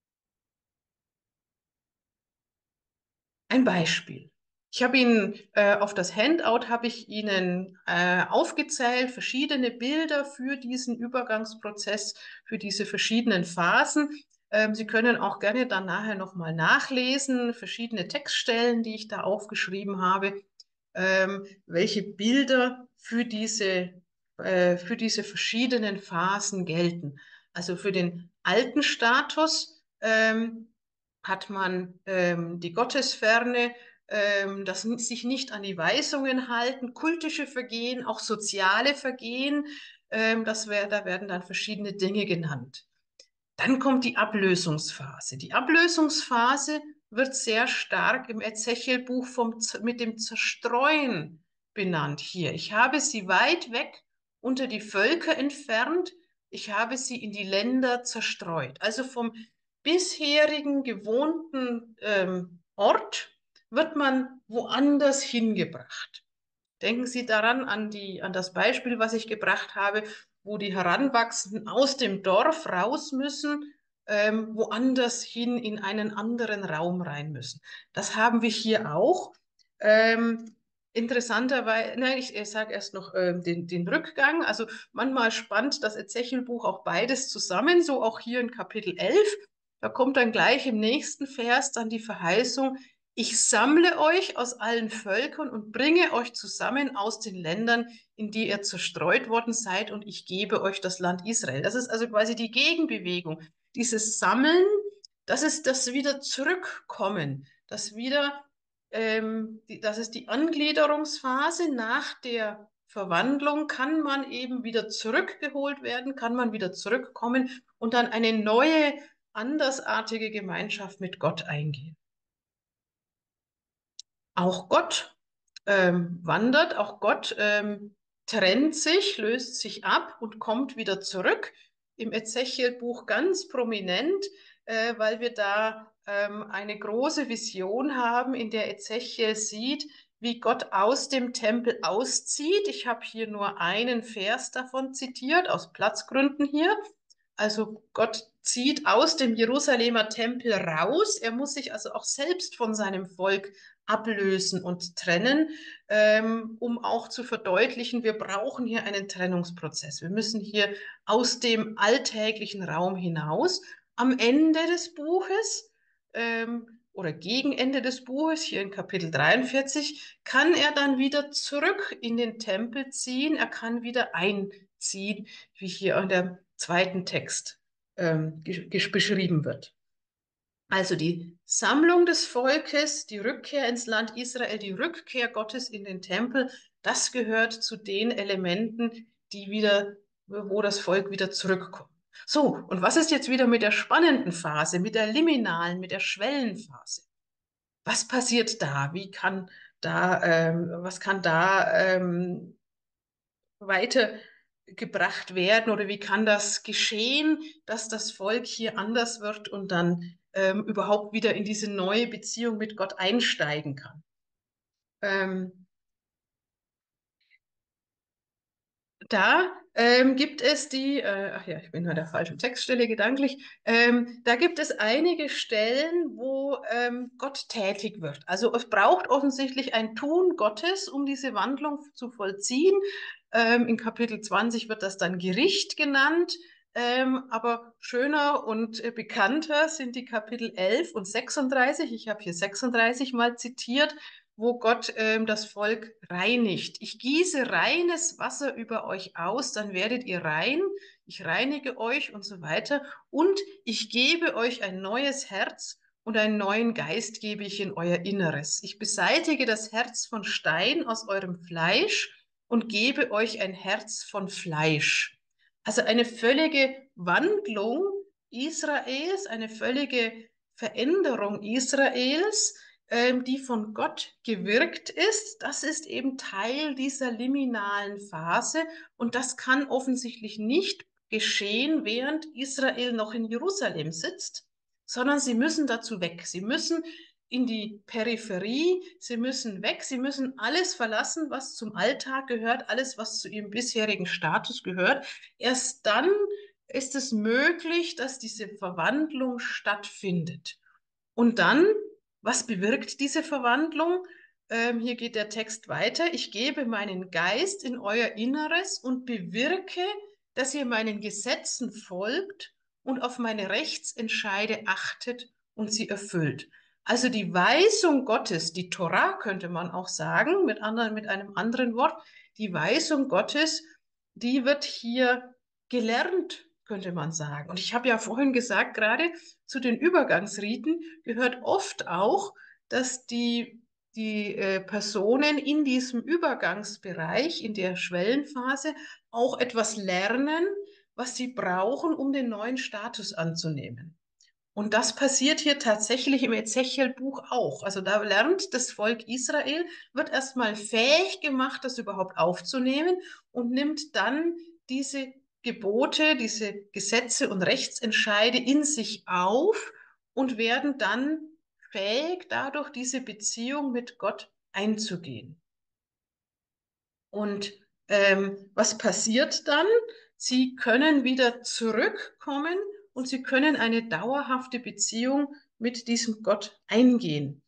Ein Beispiel. Ich habe Ihnen äh, auf das Handout habe ich Ihnen äh, aufgezählt verschiedene Bilder für diesen Übergangsprozess, für diese verschiedenen Phasen. Ähm, Sie können auch gerne dann nachher nochmal nachlesen, verschiedene Textstellen, die ich da aufgeschrieben habe, ähm, welche Bilder für diese, äh, für diese verschiedenen Phasen gelten. Also für den alten Status ähm, hat man ähm, die Gottesferne, ähm, das sich nicht an die Weisungen halten, kultische Vergehen, auch soziale Vergehen, ähm, das wär, da werden dann verschiedene Dinge genannt. Dann kommt die Ablösungsphase. Die Ablösungsphase wird sehr stark im Ezechiel-Buch vom, mit dem Zerstreuen benannt hier. Ich habe sie weit weg unter die Völker entfernt. Ich habe sie in die Länder zerstreut. Also vom bisherigen gewohnten ähm, Ort wird man woanders hingebracht. Denken Sie daran an die, an das Beispiel, was ich gebracht habe, wo die Heranwachsenden aus dem Dorf raus müssen, ähm, woanders hin in einen anderen Raum rein müssen. Das haben wir hier auch. Ähm, interessanterweise, nein, ich, ich sage erst noch ähm, den, den Rückgang. Also manchmal spannt das Ezechiel-Buch auch beides zusammen, so auch hier in Kapitel elf. Da kommt dann gleich im nächsten Vers dann die Verheißung, ich sammle euch aus allen Völkern und bringe euch zusammen aus den Ländern, in die ihr zerstreut worden seid, und ich gebe euch das Land Israel. Das ist also quasi die Gegenbewegung. Dieses Sammeln, das ist das wieder Zurückkommen, das wieder, ähm, die, das ist die Angliederungsphase. Nach der Verwandlung kann man eben wieder zurückgeholt werden, kann man wieder zurückkommen und dann eine neue, andersartige Gemeinschaft mit Gott eingehen. Auch Gott ähm, wandert, auch Gott ähm, trennt sich, löst sich ab und kommt wieder zurück. Im Ezechiel-Buch ganz prominent, äh, weil wir da ähm, eine große Vision haben, in der Ezechiel sieht, wie Gott aus dem Tempel auszieht. Ich habe hier nur einen Vers davon zitiert, aus Platzgründen hier. Also Gott zieht aus dem Jerusalemer Tempel raus. Er muss sich also auch selbst von seinem Volk ablösen und trennen, ähm, um auch zu verdeutlichen, wir brauchen hier einen Trennungsprozess. Wir müssen hier aus dem alltäglichen Raum hinaus. Am Ende des Buches ähm, oder gegen Ende des Buches, hier in Kapitel dreiundvierzig, kann er dann wieder zurück in den Tempel ziehen. Er kann wieder einziehen, wie hier in der zweiten Text ähm, beschrieben wird. Also die Sammlung des Volkes, die Rückkehr ins Land Israel, die Rückkehr Gottes in den Tempel, das gehört zu den Elementen, die wieder, wo das Volk wieder zurückkommt. So, und was ist jetzt wieder mit der spannenden Phase, mit der liminalen, mit der Schwellenphase? Was passiert da? Wie kann da, ähm, was kann da ähm, weitergebracht werden oder wie kann das geschehen, dass das Volk hier anders wird und dann ähm, überhaupt wieder in diese neue Beziehung mit Gott einsteigen kann? Ähm, Da ähm, gibt es die, äh, ach ja, ich bin an der falschen Textstelle gedanklich, ähm, da gibt es einige Stellen, wo ähm, Gott tätig wird. Also es braucht offensichtlich ein Tun Gottes, um diese Wandlung zu vollziehen. Ähm, in Kapitel zwanzig wird das dann Gericht genannt, ähm, aber schöner und äh, bekannter sind die Kapitel elf und sechsunddreißig. Ich habe hier sechsunddreißig mal zitiert, wo Gott ähm, das Volk reinigt. Ich gieße reines Wasser über euch aus, dann werdet ihr rein. Ich reinige euch und so weiter. Und ich gebe euch ein neues Herz und einen neuen Geist gebe ich in euer Inneres. Ich beseitige das Herz von Stein aus eurem Fleisch und gebe euch ein Herz von Fleisch. Also eine völlige Wandlung Israels, eine völlige Veränderung Israels, ähm, die von Gott gewirkt ist. Das ist eben Teil dieser liminalen Phase und das kann offensichtlich nicht geschehen, während Israel noch in Jerusalem sitzt, sondern sie müssen dazu weg. Sie müssen in die Peripherie, sie müssen weg, sie müssen alles verlassen, was zum Alltag gehört, alles, was zu ihrem bisherigen Status gehört. Erst dann ist es möglich, dass diese Verwandlung stattfindet. Und dann, was bewirkt diese Verwandlung? Ähm, hier geht der Text weiter. Ich gebe meinen Geist in euer Inneres und bewirke, dass ihr meinen Gesetzen folgt und auf meine Rechtsentscheide achtet und sie erfüllt. Also die Weisung Gottes, die Torah könnte man auch sagen, mit, anderen, mit einem anderen Wort, die Weisung Gottes, die wird hier gelernt, könnte man sagen. Und ich habe ja vorhin gesagt, gerade zu den Übergangsriten gehört oft auch, dass die, die äh, Personen in diesem Übergangsbereich, in der Schwellenphase, auch etwas lernen, was sie brauchen, um den neuen Status anzunehmen. Und das passiert hier tatsächlich im Ezechiel-Buch auch. Also da lernt das Volk Israel, wird erstmal fähig gemacht, das überhaupt aufzunehmen und nimmt dann diese Gebote, diese Gesetze und Rechtsentscheide in sich auf und werden dann fähig, dadurch diese Beziehung mit Gott einzugehen. Und ähm, was passiert dann? Sie können wieder zurückkommen und sie können eine dauerhafte Beziehung mit diesem Gott eingehen.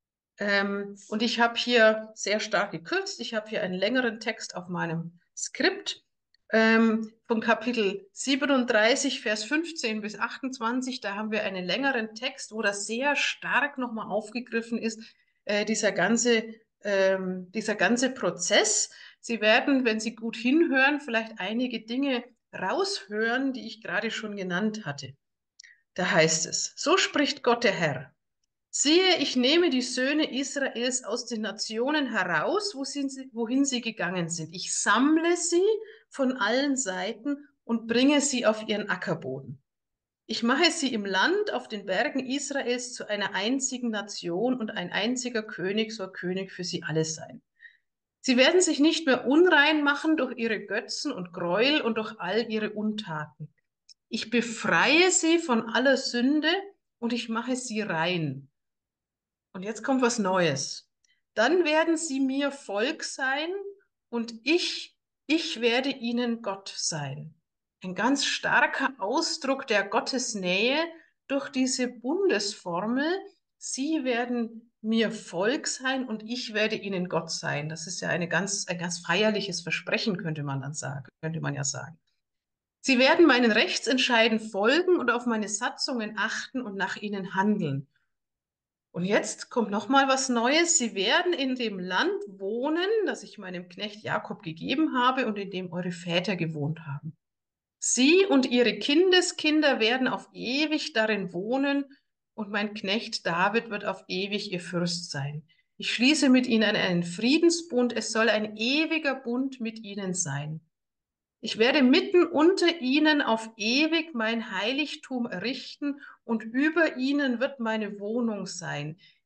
Ähm, und ich habe hier sehr stark gekürzt. Ich habe hier einen längeren Text auf meinem Skript ähm, von Kapitel siebenunddreißig, Vers fünfzehn bis achtundzwanzig. Da haben wir einen längeren Text, wo das sehr stark nochmal aufgegriffen ist, äh, dieser ganze, ähm, dieser ganze Prozess. Sie werden, wenn Sie gut hinhören, vielleicht einige Dinge raushören, die ich gerade schon genannt hatte. Da heißt es, so spricht Gott der Herr. Siehe, ich nehme die Söhne Israels aus den Nationen heraus, wo sie, wohin sie gegangen sind. Ich sammle sie von allen Seiten und bringe sie auf ihren Ackerboden. Ich mache sie im Land auf den Bergen Israels zu einer einzigen Nation und ein einziger König soll König für sie alle sein. Sie werden sich nicht mehr unrein machen durch ihre Götzen und Gräuel und durch all ihre Untaten. Ich befreie sie von aller Sünde und ich mache sie rein. Und jetzt kommt was Neues. Dann werden sie mir Volk sein und ich, ich werde ihnen Gott sein. Ein ganz starker Ausdruck der Gottesnähe durch diese Bundesformel. Sie werden mir Volk sein und ich werde ihnen Gott sein. Das ist ja eine ganz, ein ganz feierliches Versprechen, könnte man dann sagen, könnte man ja sagen. Sie werden meinen Rechtsentscheiden folgen und auf meine Satzungen achten und nach ihnen handeln. Und jetzt kommt noch mal was Neues. Sie werden in dem Land wohnen, das ich meinem Knecht Jakob gegeben habe und in dem eure Väter gewohnt haben. Sie und ihre Kindeskinder werden auf ewig darin wohnen und mein Knecht David wird auf ewig ihr Fürst sein. Ich schließe mit ihnen einen Friedensbund. Es soll ein ewiger Bund mit ihnen sein. Ich werde mitten unter ihnen auf ewig mein Heiligtum errichten und über ihnen wird meine Wohnung sein.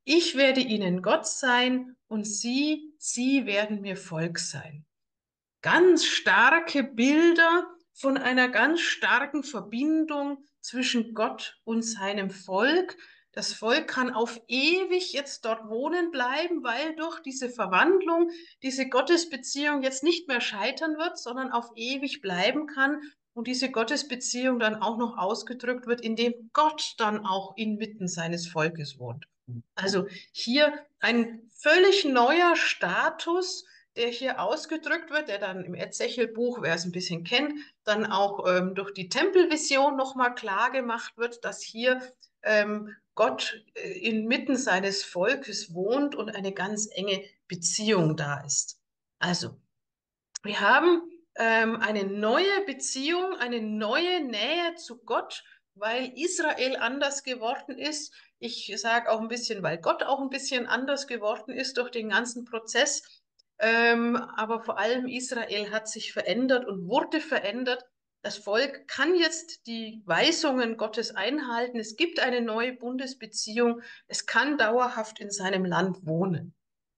Ich werde ihnen Gott sein und sie, sie werden mir Volk sein. Ganz starke Bilder von einer ganz starken Verbindung zwischen Gott und seinem Volk. Das Volk kann auf ewig jetzt dort wohnen bleiben, weil durch diese Verwandlung, diese Gottesbeziehung jetzt nicht mehr scheitern wird, sondern auf ewig bleiben kann und diese Gottesbeziehung dann auch noch ausgedrückt wird, indem Gott dann auch inmitten seines Volkes wohnt. Also hier ein völlig neuer Status, der hier ausgedrückt wird, der dann im Ezechiel-Buch, wer es ein bisschen kennt, dann auch ähm, durch die Tempelvision nochmal klar gemacht wird, dass hier ähm, Gott äh, inmitten seines Volkes wohnt und eine ganz enge Beziehung da ist. Also, wir haben ähm, eine neue Beziehung, eine neue Nähe zu Gott, weil Israel anders geworden ist. Ich sage auch ein bisschen, weil Gott auch ein bisschen anders geworden ist durch den ganzen Prozess. Ähm, aber vor allem Israel hat sich verändert und wurde verändert. Das Volk kann jetzt die Weisungen Gottes einhalten. Es gibt eine neue Bundesbeziehung. Es kann dauerhaft in seinem Land wohnen.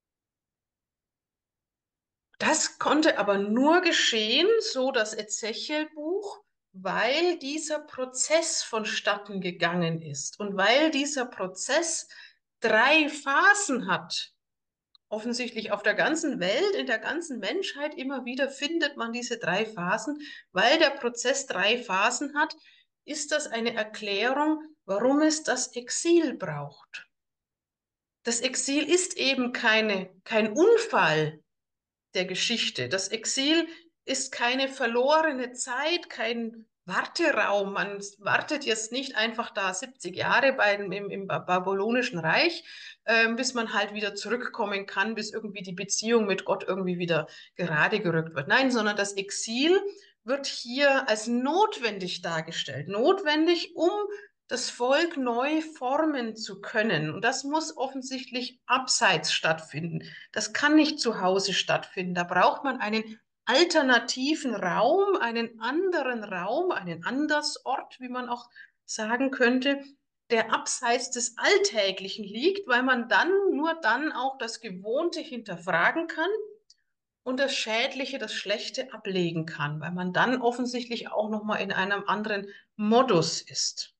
Das konnte aber nur geschehen, so das Ezechiel-Buch, weil dieser Prozess vonstatten gegangen ist und weil dieser Prozess drei Phasen hat. Offensichtlich auf der ganzen Welt, in der ganzen Menschheit immer wieder findet man diese drei Phasen. Weil der Prozess drei Phasen hat, ist das eine Erklärung, warum es das Exil braucht. Das Exil ist eben keine, kein Unfall der Geschichte. Das Exil ist keine verlorene Zeit, kein Warteraum. Man wartet jetzt nicht einfach da siebzig Jahre bei, im, im babylonischen Reich, äh, bis man halt wieder zurückkommen kann, bis irgendwie die Beziehung mit Gott irgendwie wieder gerade gerückt wird. Nein, sondern das Exil wird hier als notwendig dargestellt. Notwendig, um das Volk neu formen zu können. Und das muss offensichtlich abseits stattfinden. Das kann nicht zu Hause stattfinden. Da braucht man einen alternativen Raum, einen anderen Raum, einen Andersort, wie man auch sagen könnte, der abseits des Alltäglichen liegt, weil man dann nur dann auch das Gewohnte hinterfragen kann und das Schädliche, das Schlechte ablegen kann, weil man dann offensichtlich auch noch mal in einem anderen Modus ist.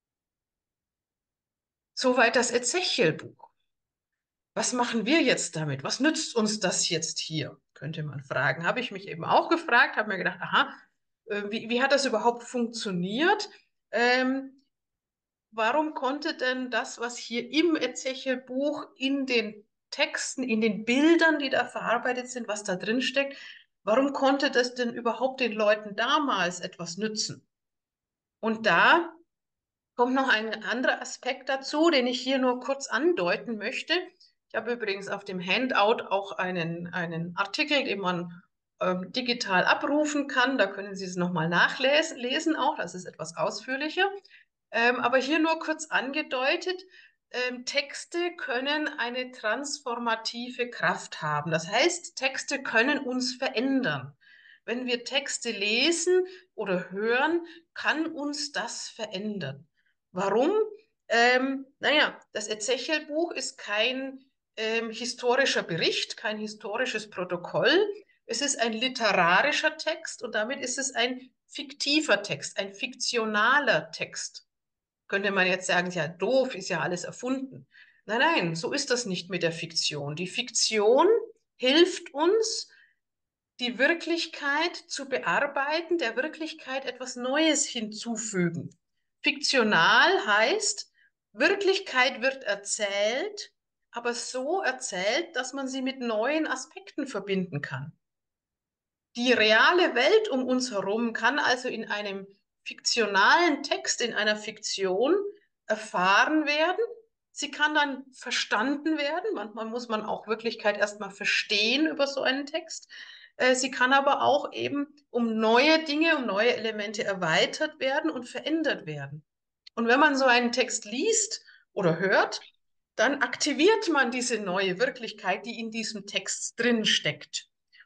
Soweit das Ezechiel-Buch. Was machen wir jetzt damit? Was nützt uns das jetzt hier? Könnte man fragen. Habe ich mich eben auch gefragt, habe mir gedacht, aha, äh, wie, wie hat das überhaupt funktioniert? Ähm, warum konnte denn das, was hier im Ezechiel-Buch in den Texten, in den Bildern, die da verarbeitet sind, was da drin steckt, warum konnte das denn überhaupt den Leuten damals etwas nützen? Und da kommt noch ein anderer Aspekt dazu, den ich hier nur kurz andeuten möchte. Ich habe übrigens auf dem Handout auch einen, einen Artikel, den man ähm, digital abrufen kann. Da können Sie es nochmal nachlesen, lesen auch. Das ist etwas ausführlicher. Ähm, aber hier nur kurz angedeutet, ähm, Texte können eine transformative Kraft haben. Das heißt, Texte können uns verändern. Wenn wir Texte lesen oder hören, kann uns das verändern. Warum? Ähm, naja, das Ezechiel-Buch ist kein ähm, historischer Bericht, kein historisches Protokoll. Es ist ein literarischer Text und damit ist es ein fiktiver Text, ein fiktionaler Text. Könnte man jetzt sagen, ja, doof, ist ja alles erfunden. Nein, nein, so ist das nicht mit der Fiktion. Die Fiktion hilft uns, die Wirklichkeit zu bearbeiten, der Wirklichkeit etwas Neues hinzufügen. Fiktional heißt, Wirklichkeit wird erzählt, aber so erzählt, dass man sie mit neuen Aspekten verbinden kann. Die reale Welt um uns herum kann also in einem fiktionalen Text, in einer Fiktion erfahren werden. Sie kann dann verstanden werden. Manchmal muss man auch Wirklichkeit erstmal verstehen über so einen Text. Sie kann aber auch eben um neue Dinge, um neue Elemente erweitert werden und verändert werden. Und wenn man so einen Text liest oder hört, dann aktiviert man diese neue Wirklichkeit, die in diesem Text drin steckt.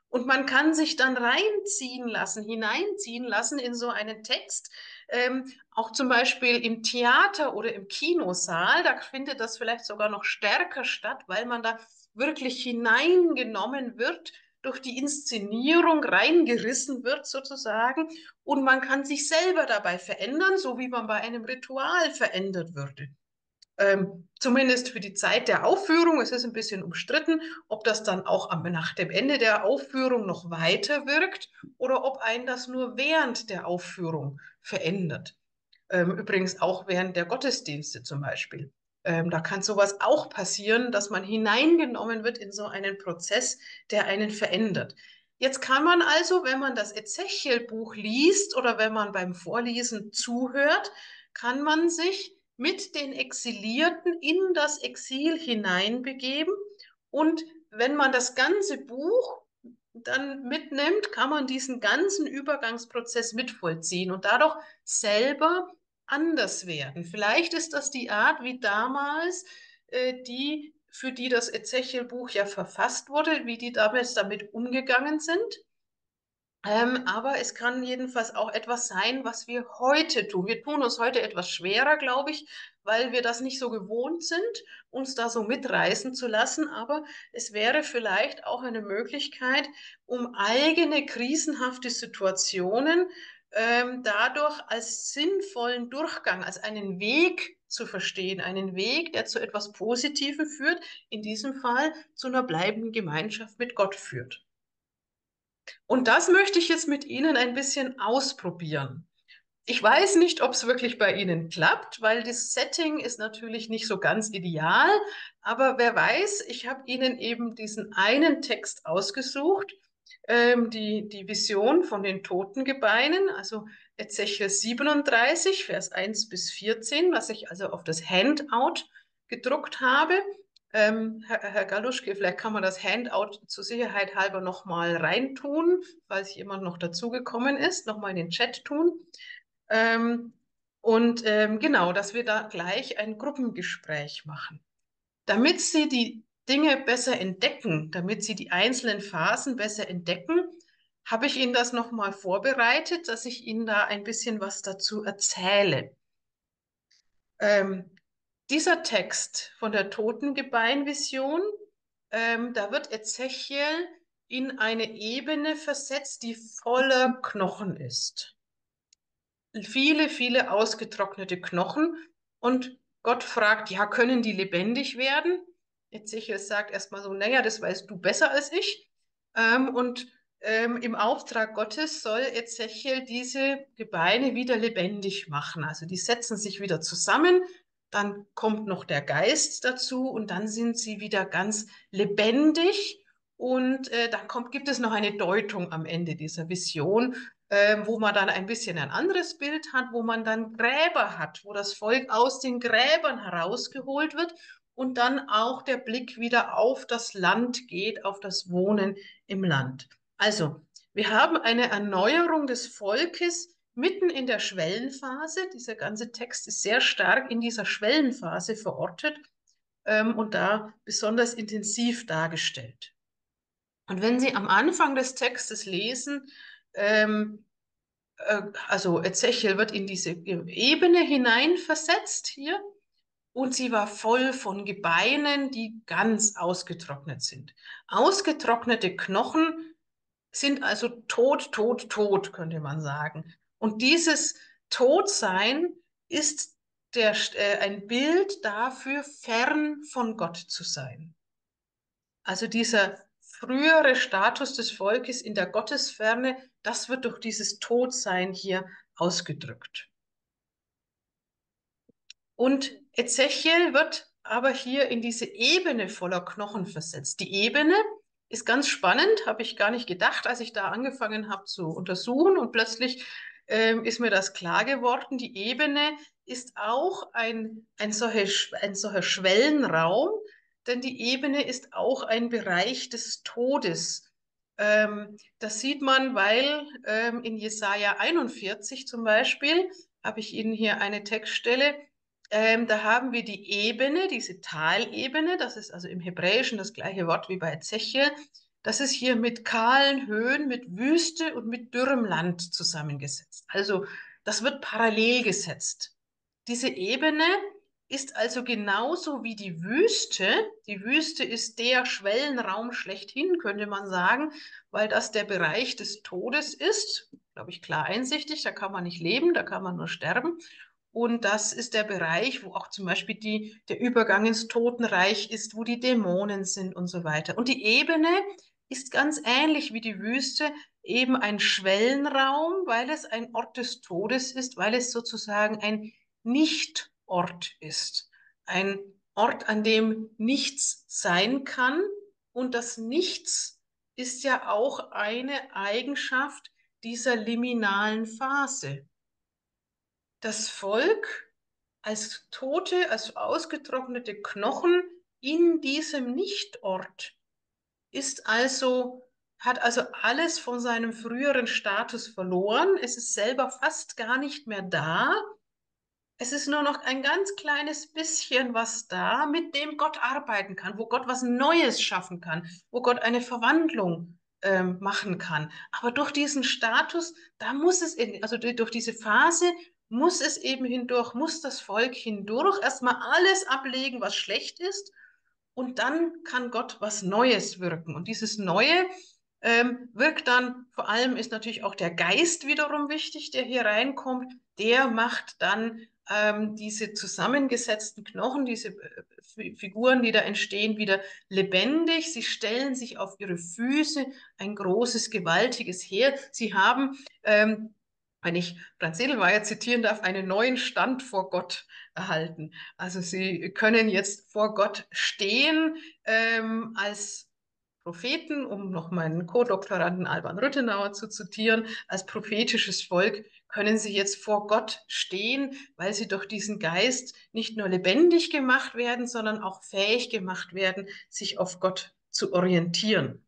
Und man kann sich dann reinziehen lassen, hineinziehen lassen in so einen Text. Ähm, auch zum Beispiel im Theater oder im Kinosaal, da findet das vielleicht sogar noch stärker statt, weil man da wirklich hineingenommen wird, durch die Inszenierung reingerissen wird sozusagen. Und man kann sich selber dabei verändern, so wie man bei einem Ritual verändert würde. Ähm, zumindest für die Zeit der Aufführung. Es ist ein bisschen umstritten, ob das dann auch am, nach dem Ende der Aufführung noch weiter wirkt oder ob ein das nur während der Aufführung verändert. Ähm, übrigens auch während der Gottesdienste zum Beispiel. Ähm, da kann sowas auch passieren, dass man hineingenommen wird in so einen Prozess, der einen verändert. Jetzt kann man also, wenn man das Ezechiel-Buch liest oder wenn man beim Vorlesen zuhört, kann man sich mit den Exilierten in das Exil hineinbegeben. Und wenn man das ganze Buch dann mitnimmt, kann man diesen ganzen Übergangsprozess mitvollziehen und dadurch selber anders werden. Vielleicht ist das die Art, wie damals äh, die, für die das Ezechiel-Buch ja verfasst wurde, wie die damals damit umgegangen sind. Ähm, aber es kann jedenfalls auch etwas sein, was wir heute tun. Wir tun uns heute etwas schwerer, glaube ich, weil wir das nicht so gewohnt sind, uns da so mitreißen zu lassen. Aber es wäre vielleicht auch eine Möglichkeit, um eigene krisenhafte Situationen ähm, dadurch als sinnvollen Durchgang, als einen Weg zu verstehen, einen Weg, der zu etwas Positivem führt, in diesem Fall zu einer bleibenden Gemeinschaft mit Gott führt. Und das möchte ich jetzt mit Ihnen ein bisschen ausprobieren. Ich weiß nicht, ob es wirklich bei Ihnen klappt, weil das Setting ist natürlich nicht so ganz ideal. Aber wer weiß, ich habe Ihnen eben diesen einen Text ausgesucht, ähm, die, die Vision von den Totengebeinen, also Ezechiel siebenunddreißig, Vers eins bis vierzehn, was ich also auf das Handout gedruckt habe. Ähm, Herr, Herr Galuschke, vielleicht kann man das Handout zur Sicherheit halber nochmal reintun, falls jemand noch dazugekommen ist, nochmal in den Chat tun. Ähm, und ähm, genau, dass wir da gleich ein Gruppengespräch machen. Damit Sie die Dinge besser entdecken, damit Sie die einzelnen Phasen besser entdecken, habe ich Ihnen das nochmal vorbereitet, dass ich Ihnen da ein bisschen was dazu erzähle. Ähm, dieser Text von der Totengebeinvision, ähm, da wird Ezechiel in eine Ebene versetzt, die voller Knochen ist. Viele, viele ausgetrocknete Knochen. Und Gott fragt, ja, können die lebendig werden? Ezechiel sagt erstmal so, naja, das weißt du besser als ich. Ähm, und ähm, im Auftrag Gottes soll Ezechiel diese Gebeine wieder lebendig machen. Also die setzen sich wieder zusammen, dann kommt noch der Geist dazu und dann sind sie wieder ganz lebendig. Und äh, dann kommt, gibt es noch eine Deutung am Ende dieser Vision, äh, wo man dann ein bisschen ein anderes Bild hat, wo man dann Gräber hat, wo das Volk aus den Gräbern herausgeholt wird und dann auch der Blick wieder auf das Land geht, auf das Wohnen im Land. Also, wir haben eine Erneuerung des Volkes mitten in der Schwellenphase. Dieser ganze Text ist sehr stark in dieser Schwellenphase verortet ähm, und da besonders intensiv dargestellt. Und wenn Sie am Anfang des Textes lesen, ähm, äh, also Ezechiel wird in diese Ebene hineinversetzt hier und sie war voll von Gebeinen, die ganz ausgetrocknet sind. Ausgetrocknete Knochen sind also tot, tot, tot, könnte man sagen. Und dieses Todsein ist der, äh, ein Bild dafür, fern von Gott zu sein. Also dieser frühere Status des Volkes in der Gottesferne, das wird durch dieses Todsein hier ausgedrückt. Und Ezechiel wird aber hier in diese Ebene voller Knochen versetzt. Die Ebene ist ganz spannend, habe ich gar nicht gedacht, als ich da angefangen habe zu untersuchen. Und plötzlich ähm, ist mir das klar geworden. Die Ebene ist auch ein, ein, solcher, ein solcher Schwellenraum, denn die Ebene ist auch ein Bereich des Todes. Ähm, das sieht man, weil ähm, in Jesaja einundvierzig zum Beispiel, habe ich Ihnen hier eine Textstelle, ähm, da haben wir die Ebene, diese Talebene, das ist also im Hebräischen das gleiche Wort wie bei Ezechiel. das ist hier mit kahlen Höhen, mit Wüste und mit dürrem Land zusammengesetzt. Also das wird parallel gesetzt. Diese Ebene ist also genauso wie die Wüste. Die Wüste ist der Schwellenraum schlechthin, könnte man sagen, weil das der Bereich des Todes ist. Glaube ich, klar einsichtig, da kann man nicht leben, da kann man nur sterben. Und das ist der Bereich, wo auch zum Beispiel die, der Übergang ins Totenreich ist, wo die Dämonen sind und so weiter. Und die Ebene ist ganz ähnlich wie die Wüste, eben ein Schwellenraum, weil es ein Ort des Todes ist, weil es sozusagen ein Nicht-Ort ist. Ein Ort, an dem nichts sein kann. Und das Nichts ist ja auch eine Eigenschaft dieser liminalen Phase. Das Volk als tote, als ausgetrocknete Knochen in diesem Nichtort ist also, hat also alles von seinem früheren Status verloren. Es ist selber fast gar nicht mehr da. Es ist nur noch ein ganz kleines bisschen was da, mit dem Gott arbeiten kann, wo Gott was Neues schaffen kann, wo Gott eine Verwandlung ähm, machen kann. Aber durch diesen Status, da muss es, in, also durch diese Phase, muss es eben hindurch, muss das Volk hindurch erstmal alles ablegen, was schlecht ist. Und dann kann Gott was Neues wirken. Und dieses Neue ähm, wirkt dann, vor allem ist natürlich auch der Geist wiederum wichtig, der hier reinkommt. Der macht dann ähm, diese zusammengesetzten Knochen, diese äh, Figuren, die da entstehen, wieder lebendig. Sie stellen sich auf ihre Füße, ein großes, gewaltiges Heer. Sie haben, ähm, wenn ich Franz Sedelmeier zitieren darf, einen neuen Stand vor Gott erhalten. Also sie können jetzt vor Gott stehen ähm, als Propheten, um noch meinen Co-Doktoranden Alban Rüttenauer zu zitieren, als prophetisches Volk können sie jetzt vor Gott stehen, weil sie durch diesen Geist nicht nur lebendig gemacht werden, sondern auch fähig gemacht werden, sich auf Gott zu orientieren.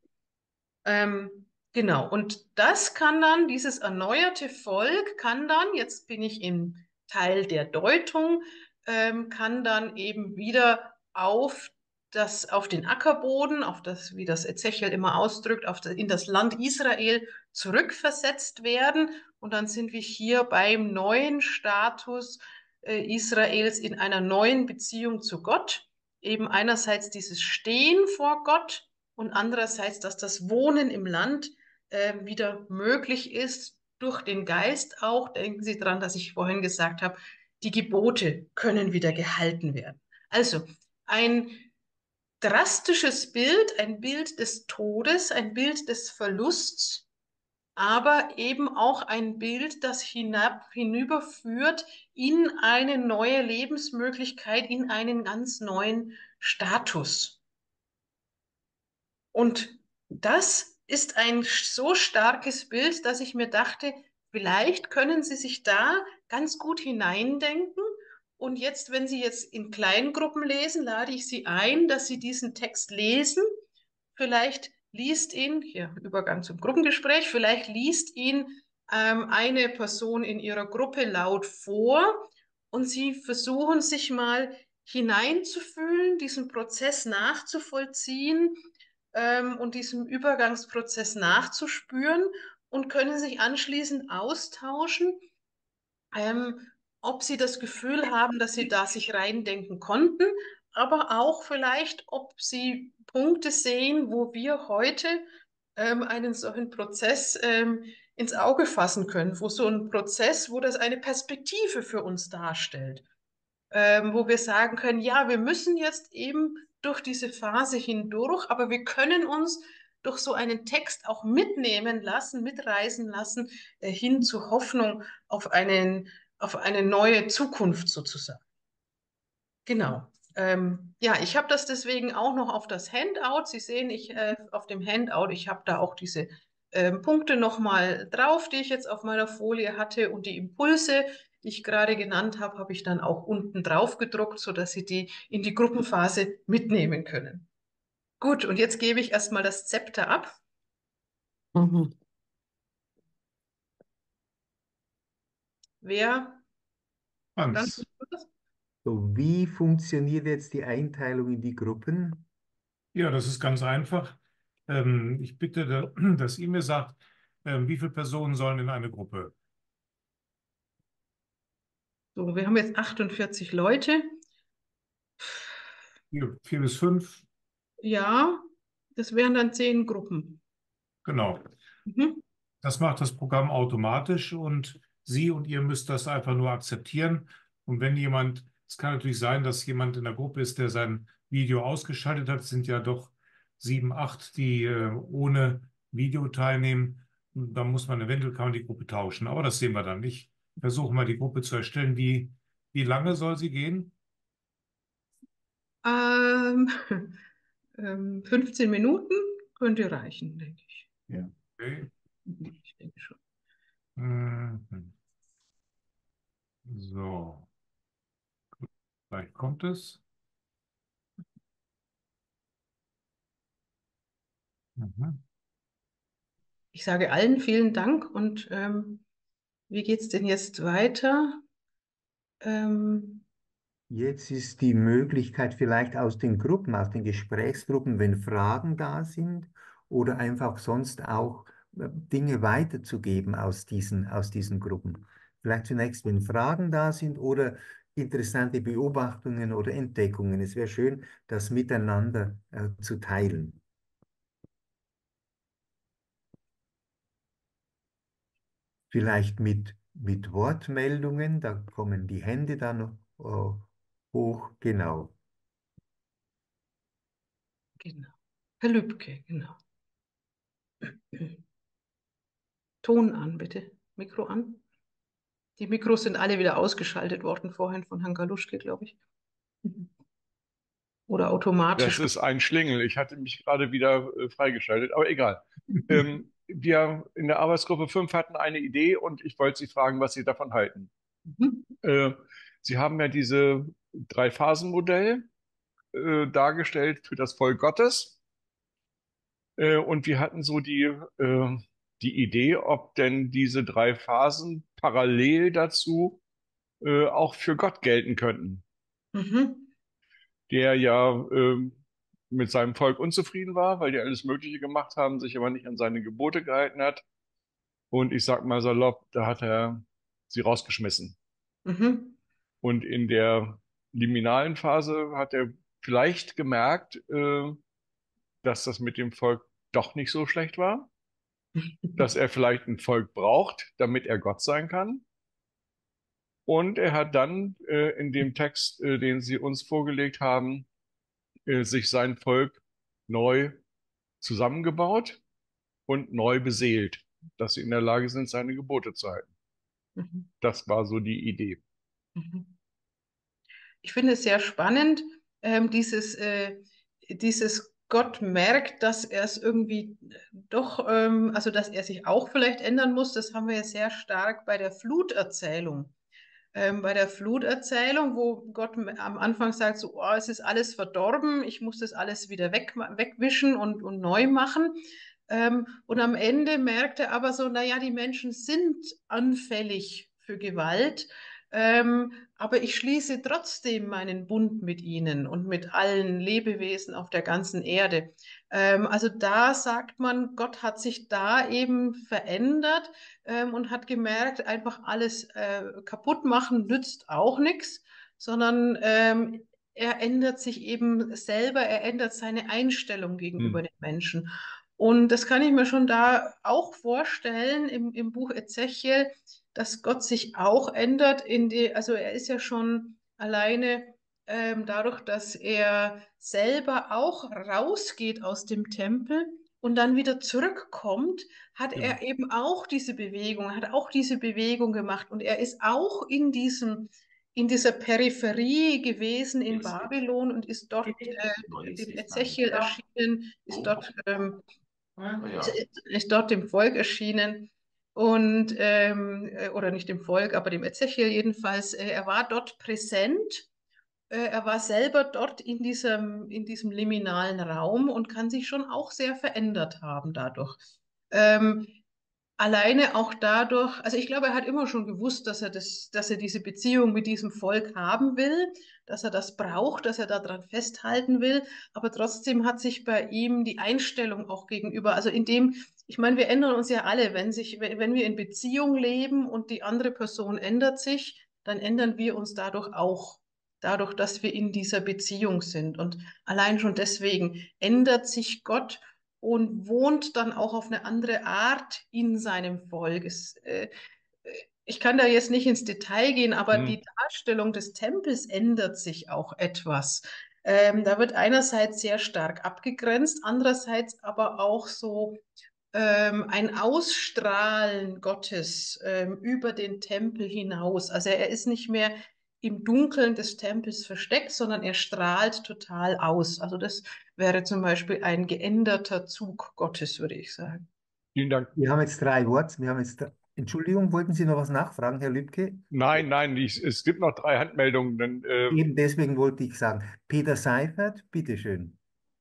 Ähm, genau, und das kann dann, dieses erneuerte Volk kann dann, jetzt bin ich im Teil der Deutung, ähm, kann dann eben wieder auf das, auf den Ackerboden, auf das, wie das Ezechiel immer ausdrückt, auf das, in das Land Israel zurückversetzt werden. Und dann sind wir hier beim neuen Status äh, Israels in einer neuen Beziehung zu Gott. Eben einerseits dieses Stehen vor Gott, und andererseits, dass das Wohnen im Land äh, wieder möglich ist, durch den Geist auch. Denken Sie daran, dass ich vorhin gesagt habe, die Gebote können wieder gehalten werden. Also ein drastisches Bild, ein Bild des Todes, ein Bild des Verlusts, aber eben auch ein Bild, das hinab, hinüberführt in eine neue Lebensmöglichkeit, in einen ganz neuen Status. Und das ist ein so starkes Bild, dass ich mir dachte, vielleicht können Sie sich da ganz gut hineindenken. Und jetzt, wenn Sie jetzt in Kleingruppen lesen, lade ich Sie ein, dass Sie diesen Text lesen. Vielleicht liest ihn, hier Übergang zum Gruppengespräch, vielleicht liest ihn ähm, eine Person in Ihrer Gruppe laut vor und Sie versuchen sich mal hineinzufühlen, diesen Prozess nachzuvollziehen ähm, und diesem Übergangsprozess nachzuspüren und können sich anschließend austauschen, ähm, ob sie das Gefühl haben, dass sie da sich reindenken konnten, aber auch vielleicht, ob sie Punkte sehen, wo wir heute ähm, einen solchen Prozess ähm, ins Auge fassen können, wo so ein Prozess, wo das eine Perspektive für uns darstellt, ähm, wo wir sagen können, ja, wir müssen jetzt eben durch diese Phase hindurch, aber wir können uns durch so einen Text auch mitnehmen lassen, mitreisen lassen, äh, hin zu Hoffnung auf einen, auf eine neue Zukunft sozusagen. Genau. Ähm, ja, ich habe das deswegen auch noch auf das Handout. Sie sehen, ich äh, auf dem Handout, ich habe da auch diese ähm, Punkte nochmal drauf, die ich jetzt auf meiner Folie hatte, und die Impulse, die ich gerade genannt habe, habe ich dann auch unten drauf gedruckt, sodass Sie die in die Gruppenphase mitnehmen können. Gut, und jetzt gebe ich erstmal das Zepter ab. Mhm. Wer? Hans. So, wie funktioniert jetzt die Einteilung in die Gruppen? Ja, das ist ganz einfach. Ähm, ich bitte, dass ihr mir sagt, ähm, wie viele Personen sollen in eine Gruppe? So, wir haben jetzt achtundvierzig Leute. Vier, vier bis fünf? Ja, das wären dann zehn Gruppen. Genau. Mhm. Das macht das Programm automatisch und Sie und ihr müsst das einfach nur akzeptieren. Und wenn jemand, es kann natürlich sein, dass jemand in der Gruppe ist, der sein Video ausgeschaltet hat, es sind ja doch sieben, acht, die äh, ohne Video teilnehmen. Und dann muss man eventuell kann man die Gruppe tauschen. Aber das sehen wir dann nicht. Versuchen wir die Gruppe zu erstellen. Wie, wie lange soll sie gehen? Ähm, ähm, fünfzehn Minuten könnte reichen, denke ich. Ja. Okay. Ich denke schon. Mhm. So, gleich kommt es. Mhm. Ich sage allen vielen Dank und ähm, wie geht es denn jetzt weiter? Ähm, Jetzt ist die Möglichkeit vielleicht aus den Gruppen, aus den Gesprächsgruppen, wenn Fragen da sind oder einfach sonst auch äh, Dinge weiterzugeben aus diesen, aus diesen Gruppen. Vielleicht zunächst, wenn Fragen da sind oder interessante Beobachtungen oder Entdeckungen. Es wäre schön, das miteinander äh, zu teilen. Vielleicht mit, mit Wortmeldungen, da kommen die Hände dann äh, hoch, genau. genau. Herr Lübke, genau. Ton an, bitte. Mikro an. Die Mikros sind alle wieder ausgeschaltet worden vorhin von Herrn Galuschke, glaube ich. Oder Das automatisch. ist ein Schlingel. Ich hatte mich gerade wieder äh, freigeschaltet, aber egal. Ähm, wir in der Arbeitsgruppe fünf hatten eine Idee und ich wollte Sie fragen, was Sie davon halten. Mhm. Äh, Sie haben ja diese Drei-Phasen-Modell äh, dargestellt für das Volk Gottes. Äh, und wir hatten so die, äh, die Idee, ob denn diese drei Phasen parallel dazu äh, auch für Gott gelten könnten, Mhm. der ja ähm, mit seinem Volk unzufrieden war, weil die alles Mögliche gemacht haben, sich aber nicht an seine Gebote gehalten hat. Und ich sag mal salopp, da hat er sie rausgeschmissen. Mhm. Und in der liminalen Phase hat er vielleicht gemerkt, äh, dass das mit dem Volk doch nicht so schlecht war, dass er vielleicht ein Volk braucht, damit er Gott sein kann. Und er hat dann äh, in dem Text, äh, den Sie uns vorgelegt haben, äh, sich sein Volk neu zusammengebaut und neu beseelt, dass sie in der Lage sind, seine Gebote zu halten. Mhm. Das war so die Idee. Mhm. Ich finde es sehr spannend, ähm, dieses, äh, dieses Gott merkt, dass er es irgendwie doch, ähm, also dass er sich auch vielleicht ändern muss. Das haben wir ja sehr stark bei der Fluterzählung. Ähm, bei der Fluterzählung, wo Gott am Anfang sagt, so, oh, es ist alles verdorben, ich muss das alles wieder weg, wegwischen und, und neu machen. Ähm, und am Ende merkt er aber so, naja, die Menschen sind anfällig für Gewalt. Ähm, aber ich schließe trotzdem meinen Bund mit ihnen und mit allen Lebewesen auf der ganzen Erde. Ähm, also da sagt man, Gott hat sich da eben verändert ähm, und hat gemerkt, einfach alles äh, kaputt machen nützt auch nichts, sondern ähm, er ändert sich eben selber, er ändert seine Einstellung gegenüber Hm. den Menschen. Und das kann ich mir schon da auch vorstellen im, im Buch Ezechiel, dass Gott sich auch ändert in die, also er ist ja schon alleine ähm, dadurch, dass er selber auch rausgeht aus dem Tempel und dann wieder zurückkommt, hat Genau. er eben auch diese Bewegung, hat auch diese Bewegung gemacht und er ist auch in diesem, in dieser Peripherie gewesen in Babylon und ist dort äh, dem Ezechiel erschienen, ist dort ähm, ist, ist dort dem Volk erschienen und ähm, äh, oder nicht dem Volk, aber dem Ezechiel jedenfalls. Äh, er war dort präsent. Äh, er war selber dort in diesem, in diesem liminalen Raum und kann sich schon auch sehr verändert haben dadurch. Ähm, alleine auch dadurch, also ich glaube, er hat immer schon gewusst, dass er das, dass er diese Beziehung mit diesem Volk haben will, dass er das braucht, dass er daran festhalten will, aber trotzdem hat sich bei ihm die Einstellung auch gegenüber, also in dem, ich meine, wir ändern uns ja alle, wenn sich, wenn wir in Beziehung leben und die andere Person ändert sich, dann ändern wir uns dadurch auch, dadurch, dass wir in dieser Beziehung sind. Und allein schon deswegen ändert sich Gott und wohnt dann auch auf eine andere Art in seinem Volk. Es, äh, ich kann da jetzt nicht ins Detail gehen, aber Hm. die Darstellung des Tempels ändert sich auch etwas. Ähm, da wird einerseits sehr stark abgegrenzt, andererseits aber auch so ähm, ein Ausstrahlen Gottes ähm, über den Tempel hinaus. Also er ist nicht mehr im Dunkeln des Tempels versteckt, sondern er strahlt total aus. Also das wäre zum Beispiel ein geänderter Zug Gottes, würde ich sagen. Vielen Dank. Wir haben jetzt drei Worte. Wir haben jetzt, Entschuldigung, wollten Sie noch was nachfragen, Herr Lübke? Nein, nein, ich, es gibt noch drei Handmeldungen. Dann, äh, Eben deswegen wollte ich sagen. Peter Seifert, bitteschön.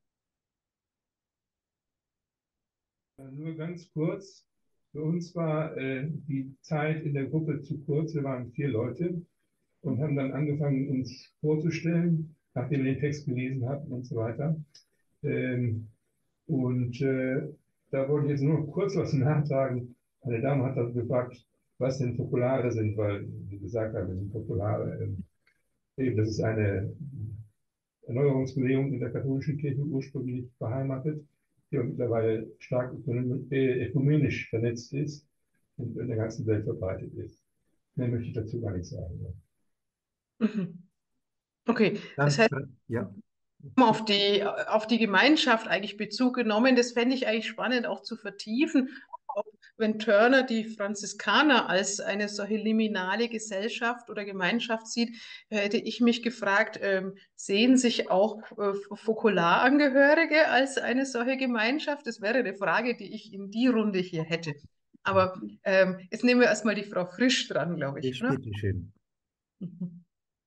Nur ganz kurz. Für uns war äh, die Zeit in der Gruppe zu kurz. Wir waren vier Leute und haben dann angefangen, uns vorzustellen, nachdem wir den Text gelesen hatten und so weiter. Ähm, und äh, da wollte ich jetzt nur noch kurz was nachtragen. Eine Dame hat dann gefragt, was denn Fokulare sind, weil, wie gesagt haben, wir sind Fokulare. Ähm, eben, das ist eine Erneuerungsbewegung in der katholischen Kirche ursprünglich beheimatet, die mittlerweile stark ökumenisch vernetzt ist und in der ganzen Welt verbreitet ist. Mehr möchte ich dazu gar nicht sagen. Mhm. Okay, das Dann, heißt, ja. auf die, auf die Gemeinschaft eigentlich Bezug genommen. Das fände ich eigentlich spannend auch zu vertiefen. Ob, wenn Turner die Franziskaner als eine solche liminale Gesellschaft oder Gemeinschaft sieht, hätte ich mich gefragt, ähm, sehen sich auch äh, Fokularangehörige als eine solche Gemeinschaft? Das wäre eine Frage, die ich in die Runde hier hätte. Aber ähm, jetzt nehmen wir erstmal die Frau Frisch dran, glaube ich. Ich, Oder? bitteschön. Mhm.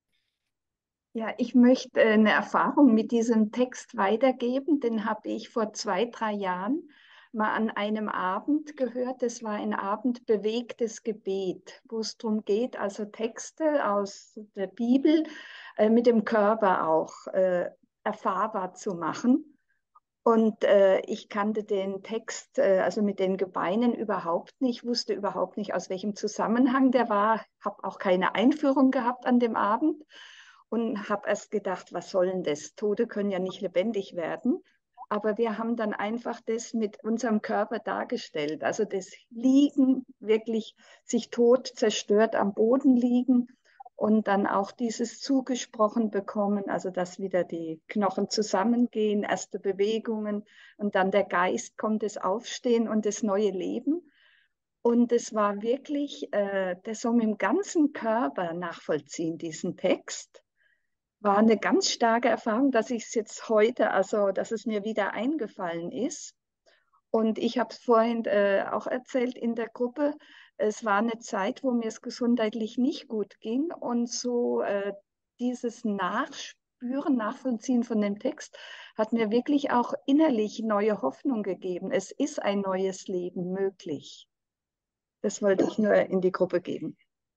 Ja, ich möchte äh, eine Erfahrung mit diesem Text weitergeben. Den habe ich vor zwei, drei Jahren mal an einem Abend gehört. Das war ein Abend bewegtes Gebet, wo es darum geht, also Texte aus der Bibel äh, mit dem Körper auch äh, erfahrbar zu machen. Und äh, ich kannte den Text, äh, also mit den Gebeinen überhaupt nicht, wusste überhaupt nicht, aus welchem Zusammenhang der war, habe auch keine Einführung gehabt an dem Abend und habe erst gedacht, was soll denn das? Tote können ja nicht lebendig werden. Aber wir haben dann einfach das mit unserem Körper dargestellt. Also das Liegen, wirklich sich tot zerstört am Boden liegen und dann auch dieses zugesprochen bekommen, also dass wieder die Knochen zusammengehen, erste Bewegungen und dann der Geist kommt, das Aufstehen und das neue Leben. Und es war wirklich, äh, das so mit dem ganzen Körper nachvollziehen, diesen Text. War eine ganz starke Erfahrung, dass ich es jetzt heute, also dass es mir wieder eingefallen ist. Und ich habe es vorhin äh, auch erzählt in der Gruppe, es war eine Zeit, wo mir es gesundheitlich nicht gut ging. Und so äh, dieses Nachspüren, Nachvollziehen von dem Text hat mir wirklich auch innerlich neue Hoffnung gegeben. Es ist ein neues Leben möglich. Das wollte ich nur in die Gruppe geben.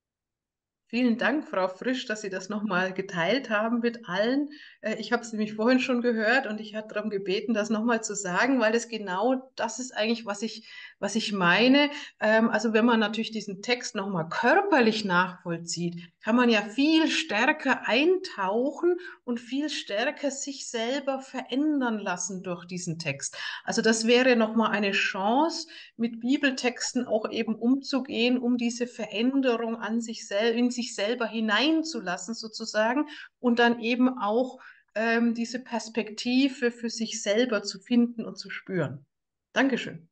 Vielen Dank, Frau Frisch, dass Sie das nochmal geteilt haben mit allen. Äh, Ich habe es nämlich vorhin schon gehört und ich hatte darum gebeten, das nochmal zu sagen, weil das genau das ist eigentlich, was ich, was ich meine. Ähm, Also wenn man natürlich diesen Text nochmal körperlich nachvollzieht, kann man ja viel stärker eintauchen und viel stärker sich selber verändern lassen durch diesen Text. Also das wäre nochmal eine Chance, mit Bibeltexten auch eben umzugehen, um diese Veränderung an sich selbst, in sich selber hineinzulassen sozusagen und dann eben auch ähm, diese Perspektive für sich selber zu finden und zu spüren. Dankeschön.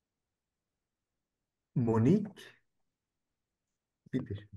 Monique, bitteschön.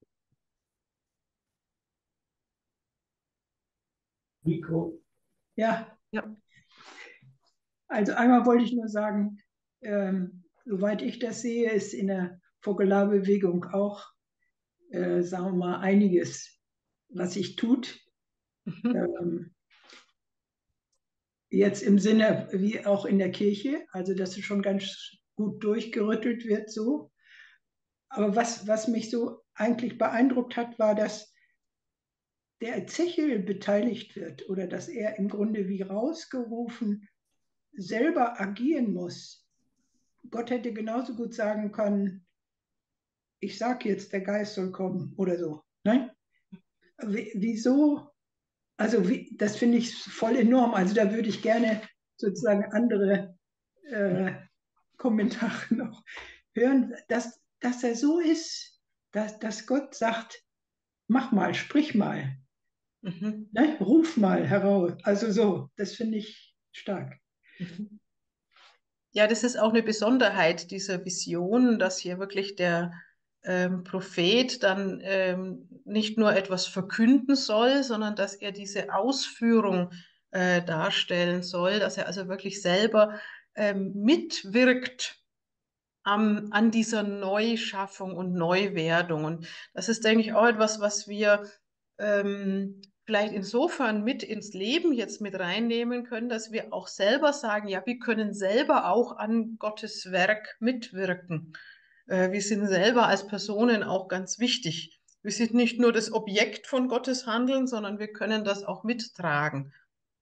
Mikro. Ja, ja. Also einmal wollte ich nur sagen, ähm, soweit ich das sehe, ist in der Fokularbewegung auch, äh, sagen wir mal, einiges, was sich tut. Mhm. Ähm, jetzt im Sinne wie auch in der Kirche. Also das ist schon ganz gut durchgerüttelt wird so. Aber was, was mich so eigentlich beeindruckt hat, war, dass der Ezechiel beteiligt wird oder dass er im Grunde wie rausgerufen selber agieren muss. Gott hätte genauso gut sagen können, ich sage jetzt, der Geist soll kommen oder so. Nein? W wieso? Also wie, das finde ich voll enorm. Also da würde ich gerne sozusagen andere äh, Kommentare noch hören, dass, dass er so ist, dass, dass Gott sagt, mach mal, sprich mal, Mhm. ne? Ruf mal heraus. Also so, das finde ich stark. Mhm. Ja, das ist auch eine Besonderheit dieser Vision, dass hier wirklich der ähm, Prophet dann ähm, nicht nur etwas verkünden soll, sondern dass er diese Ausführung äh, darstellen soll, dass er also wirklich selber ähm, mitwirkt am, an dieser Neuschaffung und Neuwerdung. Und das ist, denke ich, auch etwas, was wir ähm, vielleicht insofern mit ins Leben jetzt mit reinnehmen können, dass wir auch selber sagen, ja, wir können selber auch an Gottes Werk mitwirken. Äh, wir sind selber als Personen auch ganz wichtig. Wir sind nicht nur das Objekt von Gottes Handeln, sondern wir können das auch mittragen.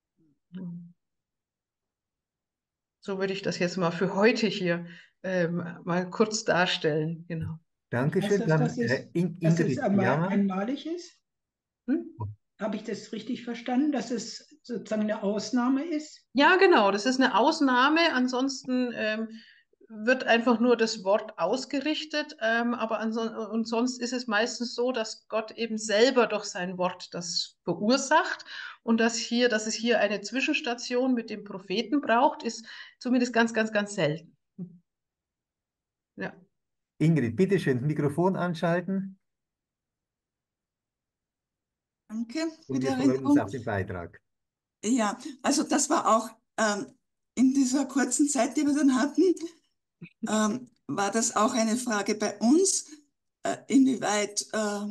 So würde ich das jetzt mal für heute hier ähm, mal kurz darstellen. Genau. Dankeschön. Heißt das, Dann dass äh, es, In dass es Ingrid einmal, Jammer. einmalig ist? Hm? Habe ich das richtig verstanden, dass es sozusagen eine Ausnahme ist? Ja, genau, das ist eine Ausnahme. Ansonsten ähm, wird einfach nur das Wort ausgerichtet, ähm, aber anson und sonst ist es meistens so, dass Gott eben selber durch sein Wort das verursacht und dass hier, dass es hier eine Zwischenstation mit dem Propheten braucht, ist zumindest ganz, ganz, ganz selten. Ja. Ingrid, bitteschön, Mikrofon anschalten Danke für und die wir freuen uns Erinnerung. auf den Beitrag. Ja, also das war auch ähm, in dieser kurzen Zeit, die wir dann hatten, ähm, war das auch eine Frage bei uns, äh, inwieweit äh,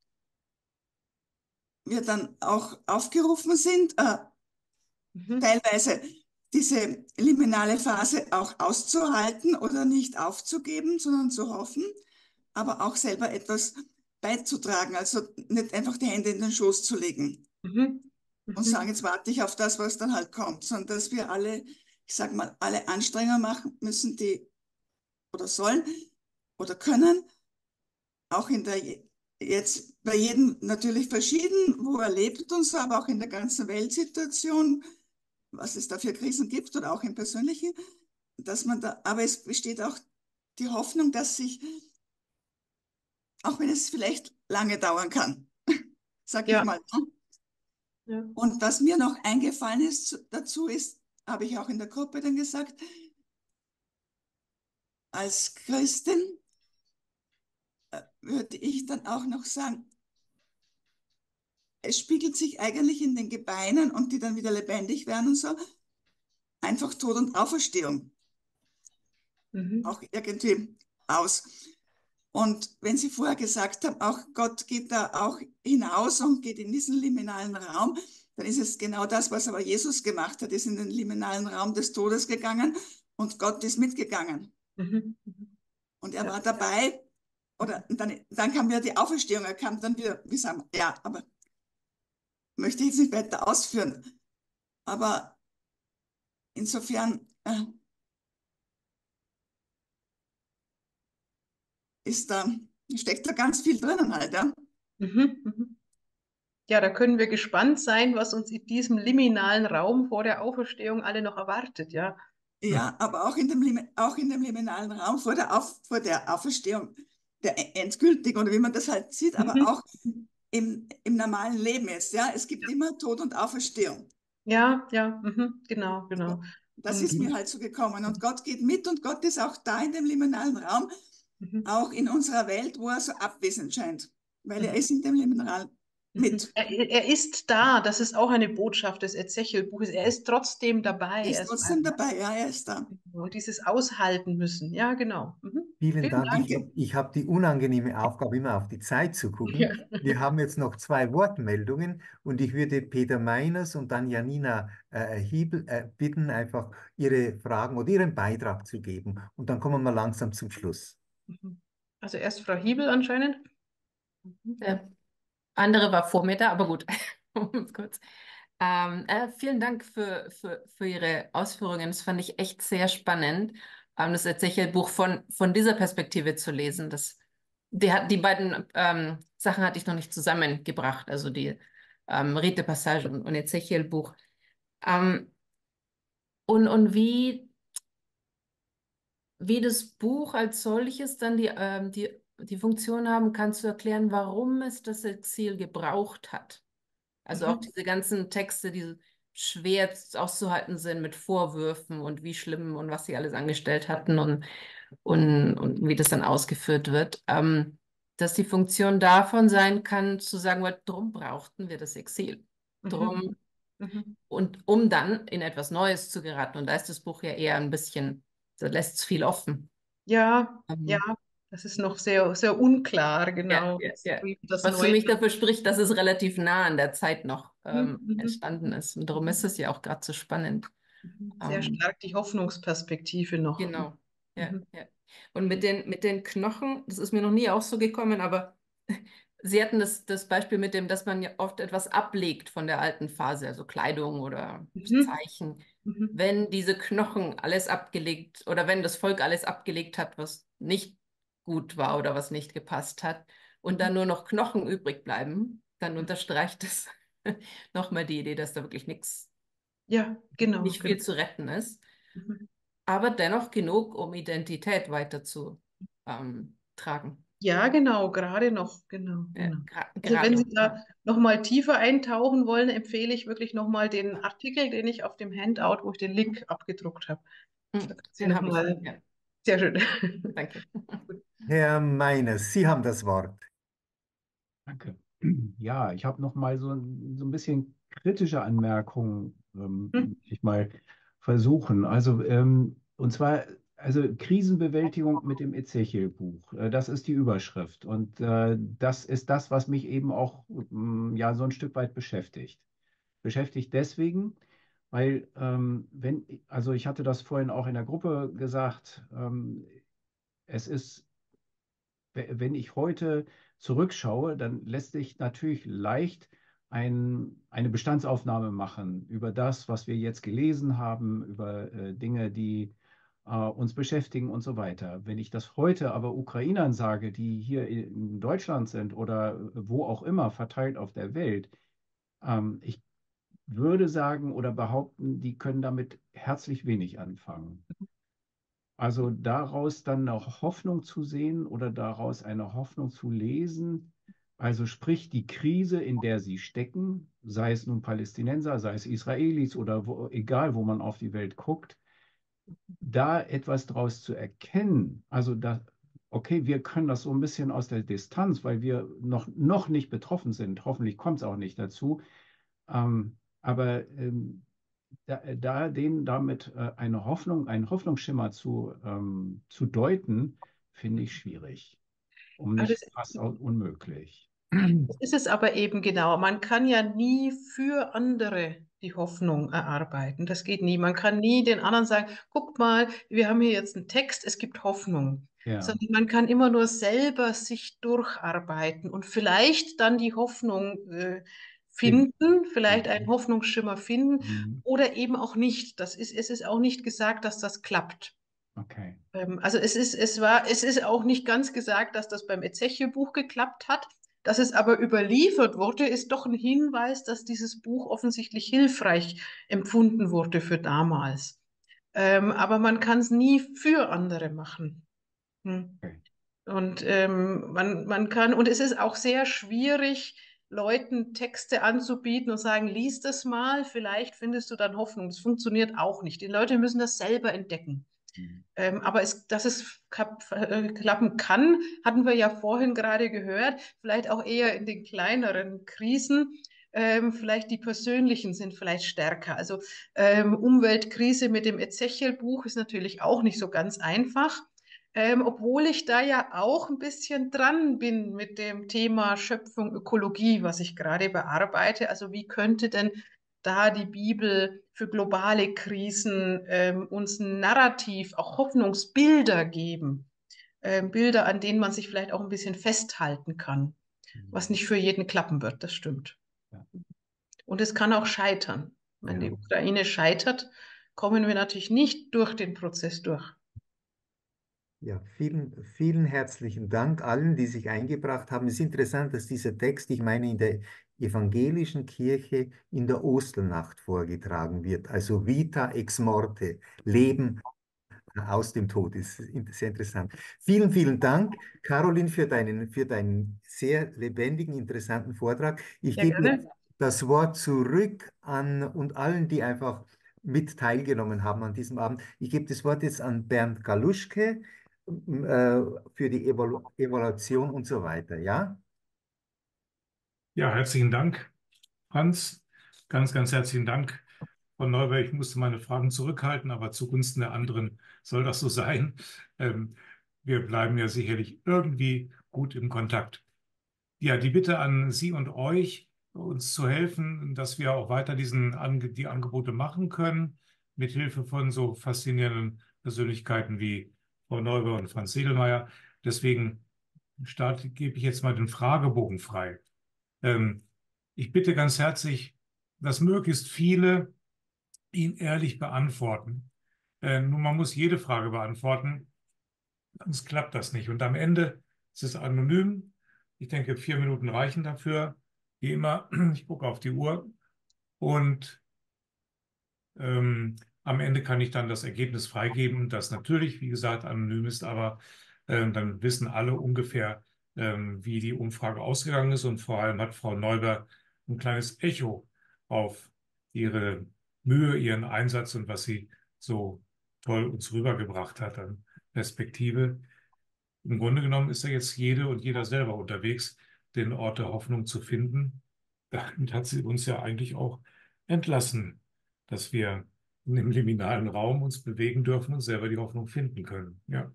wir dann auch aufgerufen sind, äh, Mhm. teilweise diese liminale Phase auch auszuhalten oder nicht aufzugeben, sondern zu hoffen, aber auch selber etwas beizutragen, also nicht einfach die Hände in den Schoß zu legen Mhm. und Mhm. sagen, jetzt warte ich auf das, was dann halt kommt, sondern dass wir alle, ich sag mal, alle Anstrengungen machen müssen, die oder sollen oder können, auch in der, jetzt bei jedem natürlich verschieden, wo er lebt und so, aber auch in der ganzen Weltsituation, was es da für Krisen gibt oder auch im Persönlichen, dass man da, aber es besteht auch die Hoffnung, dass sich, auch wenn es vielleicht lange dauern kann, sag ich Ja. mal. Ja. Und was mir noch eingefallen ist dazu ist, habe ich auch in der Gruppe dann gesagt, als Christin äh, würde ich dann auch noch sagen, es spiegelt sich eigentlich in den Gebeinen und die dann wieder lebendig werden und so, einfach Tod und Auferstehung Mhm. auch irgendwie aus. Und wenn Sie vorher gesagt haben, auch Gott geht da auch hinaus und geht in diesen liminalen Raum, dann ist es genau das, was aber Jesus gemacht hat, ist in den liminalen Raum des Todes gegangen und Gott ist mitgegangen. Mhm. Mhm. Und er Ja. war dabei, oder dann, dann kam wieder die Auferstehung, er kam dann wieder, wie sagen wir, ja, aber möchte ich jetzt nicht weiter ausführen. Aber insofern äh, ist da, steckt da ganz viel drinnen halt, ja. Mhm. Mhm. Ja, da können wir gespannt sein, was uns in diesem liminalen Raum vor der Auferstehung alle noch erwartet, ja. Ja, aber auch in dem, Lim- auch in dem liminalen Raum vor der, Auf, vor der Auferstehung, der e- endgültigen oder wie man das halt sieht, aber Mhm. auch im, im normalen Leben jetzt, ja. Es gibt immer Tod und Auferstehung. Ja, ja, mhm. Genau, genau. Das Und ist mir halt so gekommen. Und Gott geht mit und Gott ist auch da in dem liminalen Raum, mhm. auch in unserer Welt, wo er so abwesend scheint, weil er Mhm. ist in dem liminalen Mhm. mit. Er, er ist da, das ist auch eine Botschaft des Ezechiel-Buches. Er ist trotzdem dabei. Er Er ist ist trotzdem dabei, ja, er ist da. und dieses Aushalten müssen. Ja, genau. Mhm. Vielen Vielen Dank. Dank. Ich habe ich hab die unangenehme Aufgabe, immer auf die Zeit zu gucken. Ja. Wir haben jetzt noch zwei Wortmeldungen und ich würde Peter Meiners und dann Janina äh, Hiebel äh, bitten, einfach ihre Fragen oder ihren Beitrag zu geben. Und dann kommen wir langsam zum Schluss. Also erst Frau Hiebel anscheinend. Der andere war vor mir da, aber gut. Kurz. Ähm, äh, vielen Dank für, für, für Ihre Ausführungen. Das fand ich echt sehr spannend, ähm, das Erzählbuch von, von dieser Perspektive zu lesen. Das, die, hat, die beiden ähm, Sachen hatte ich noch nicht zusammengebracht, also die ähm, Rite-Passage und, und Ezechiel-Buch. Ähm, und, und wie, wie das Buch als solches dann die, ähm, die, die Funktion haben kann, zu erklären, warum es das Exil gebraucht hat. Also auch Mhm. diese ganzen Texte, die schwer auszuhalten sind mit Vorwürfen und wie schlimm und was sie alles angestellt hatten und, und, und wie das dann ausgeführt wird. Ähm, dass die Funktion davon sein kann, zu sagen, well, drum brauchten wir das Exil. Drum, Mhm. und um dann in etwas Neues zu geraten. Und da ist das Buch ja eher ein bisschen, da lässt es viel offen. Ja, Ähm, ja, das ist noch sehr, sehr unklar, Ja, genau. ja, Das, ja. das Was für Neue. mich dafür spricht, dass es relativ nah an der Zeit noch ähm, Mhm. entstanden ist. Und darum ist es ja auch gerade so spannend. Mhm. Sehr Ähm, stark die Hoffnungsperspektive noch. genau. Ja, Mhm. ja. Und mit den, mit den Knochen, das ist mir noch nie auch so gekommen, aber Sie hatten das, das Beispiel mit dem, dass man ja oft etwas ablegt von der alten Phase, also Kleidung oder Mhm. Zeichen. Mhm. Wenn diese Knochen alles abgelegt oder wenn das Volk alles abgelegt hat, was nicht gut war oder was nicht gepasst hat und dann nur noch Knochen übrig bleiben, dann unterstreicht es nochmal die Idee, dass da wirklich nichts, Ja, genau, nicht genau. viel zu retten ist, Mhm. aber dennoch genug, um Identität weiter zu ähm, tragen. Ja, genau, gerade noch, genau, Ja, genau. gra- Also wenn gerade. Sie da nochmal tiefer eintauchen wollen, empfehle ich wirklich nochmal den Artikel, den ich auf dem Handout, wo ich den Link abgedruckt habe. Da Hm, können Sie den habe ich. nochmal, Ja, sehr schön. danke. Herr Meiners, Sie haben das Wort. Danke. Ja, ich habe noch mal so, ein- so ein bisschen kritische Anmerkungen, ähm, Hm? möchte ich mal versuchen. Also, ähm, und zwar, also Krisenbewältigung mit dem Ezechiel-Buch. Äh, das ist die Überschrift. Und äh, das ist das, was mich eben auch ähm, ja, so ein Stück weit beschäftigt. Beschäftigt deswegen, weil, ähm, wenn, also ich hatte das vorhin auch in der Gruppe gesagt, ähm, es ist wenn ich heute zurückschaue, dann lässt sich natürlich leicht ein, eine Bestandsaufnahme machen über das, was wir jetzt gelesen haben, über äh, Dinge, die äh, uns beschäftigen und so weiter. Wenn ich das heute aber Ukrainern sage, die hier in Deutschland sind oder wo auch immer verteilt auf der Welt, ähm, ich würde sagen oder behaupten, die können damit herzlich wenig anfangen. Also daraus dann eine Hoffnung zu sehen oder daraus eine Hoffnung zu lesen, also sprich die Krise, in der sie stecken, sei es nun Palästinenser, sei es Israelis oder wo, egal, wo man auf die Welt guckt, da etwas draus zu erkennen, also da, okay, wir können das so ein bisschen aus der Distanz, weil wir noch, noch nicht betroffen sind, hoffentlich kommt es auch nicht dazu, ähm, aber ähm, da, da denen damit äh, eine Hoffnung, einen Hoffnungsschimmer zu, ähm, zu deuten, finde ich schwierig, um Aber nicht das, fast au- unmöglich. das ist es aber eben genau. Man kann ja nie für andere die Hoffnung erarbeiten. Das geht nie. Man kann nie den anderen sagen, guck mal, wir haben hier jetzt einen Text, es gibt Hoffnung. Ja, Sondern man kann immer nur selber sich durcharbeiten und vielleicht dann die Hoffnung äh, finden. finden, vielleicht einen Mhm. Hoffnungsschimmer finden Mhm. oder eben auch nicht. Das ist, es ist auch nicht gesagt, dass das klappt. Okay. Ähm, Also es ist, es war, es ist auch nicht ganz gesagt, dass das beim Ezechiel-Buch geklappt hat. Dass es aber überliefert wurde, ist doch ein Hinweis, dass dieses Buch offensichtlich hilfreich empfunden wurde für damals. Ähm, aber man kann es nie für andere machen. Hm. Okay. Und ähm, man, man kann, und es ist auch sehr schwierig, Leuten Texte anzubieten und sagen, lies das mal, vielleicht findest du dann Hoffnung. Das funktioniert auch nicht. Die Leute müssen das selber entdecken. Mhm. Ähm, aber es, dass es kap- äh, klappen kann, hatten wir ja vorhin gerade gehört, vielleicht auch eher in den kleineren Krisen. Ähm, vielleicht die persönlichen sind vielleicht stärker. Also ähm, Umweltkrise mit dem Ezechiel-Buch ist natürlich auch nicht so ganz einfach. Ähm, obwohl ich da ja auch ein bisschen dran bin mit dem Thema Schöpfung, Ökologie, was ich gerade bearbeite. Also wie könnte denn da die Bibel für globale Krisen ähm, uns ein Narrativ, auch Hoffnungsbilder geben? Ähm, Bilder, an denen man sich vielleicht auch ein bisschen festhalten kann, was nicht für jeden klappen wird, das stimmt. Ja. Und es kann auch scheitern. Wenn Ja. die Ukraine scheitert, kommen wir natürlich nicht durch den Prozess durch. Ja, vielen, vielen herzlichen Dank allen, die sich eingebracht haben. Es ist interessant, dass dieser Text, ich meine, in der evangelischen Kirche in der Osternacht vorgetragen wird. Also Vita ex morte, Leben aus dem Tod. Das ist sehr interessant. Vielen, vielen Dank, Caroline, für deinen, für deinen sehr lebendigen, interessanten Vortrag. Ich Ja, gebe gerne. jetzt das Wort zurück an und allen, die einfach mit teilgenommen haben an diesem Abend. Ich gebe das Wort jetzt an Bernd Galuschke äh, für die Evalu Evaluation und so weiter. Ja? Ja, herzlichen Dank, Franz. Ganz, ganz herzlichen Dank. Frau Neuberg, ich musste meine Fragen zurückhalten, aber zugunsten der anderen soll das so sein. Ähm, wir bleiben ja sicherlich irgendwie gut im Kontakt. Ja, die Bitte an Sie und euch, uns zu helfen, dass wir auch weiter diesen, Ange die Angebote machen können, mit Hilfe von so faszinierenden Persönlichkeiten wie Frau Neuber und Franz Sedelmeier. Deswegen starte, gebe ich jetzt mal den Fragebogen frei. Ähm, ich bitte ganz herzlich, dass möglichst viele ihn ehrlich beantworten. Äh, nun, man muss jede Frage beantworten, sonst klappt das nicht. Und am Ende ist es anonym. Ich denke, vier Minuten reichen dafür. Wie immer, ich gucke auf die Uhr und ähm, am Ende kann ich dann das Ergebnis freigeben, das natürlich, wie gesagt, anonym ist, aber ähm, dann wissen alle ungefähr, ähm, wie die Umfrage ausgegangen ist. Und vor allem hat Frau Neuber ein kleines Echo auf ihre Mühe, ihren Einsatz und was sie so toll uns rübergebracht hat an Perspektive. Im Grunde genommen ist ja jetzt jede und jeder selber unterwegs, den Ort der Hoffnung zu finden. Damit hat sie uns ja eigentlich auch entlassen, dass wir im liminalen Raum uns bewegen dürfen und selber die Hoffnung finden können. Ja,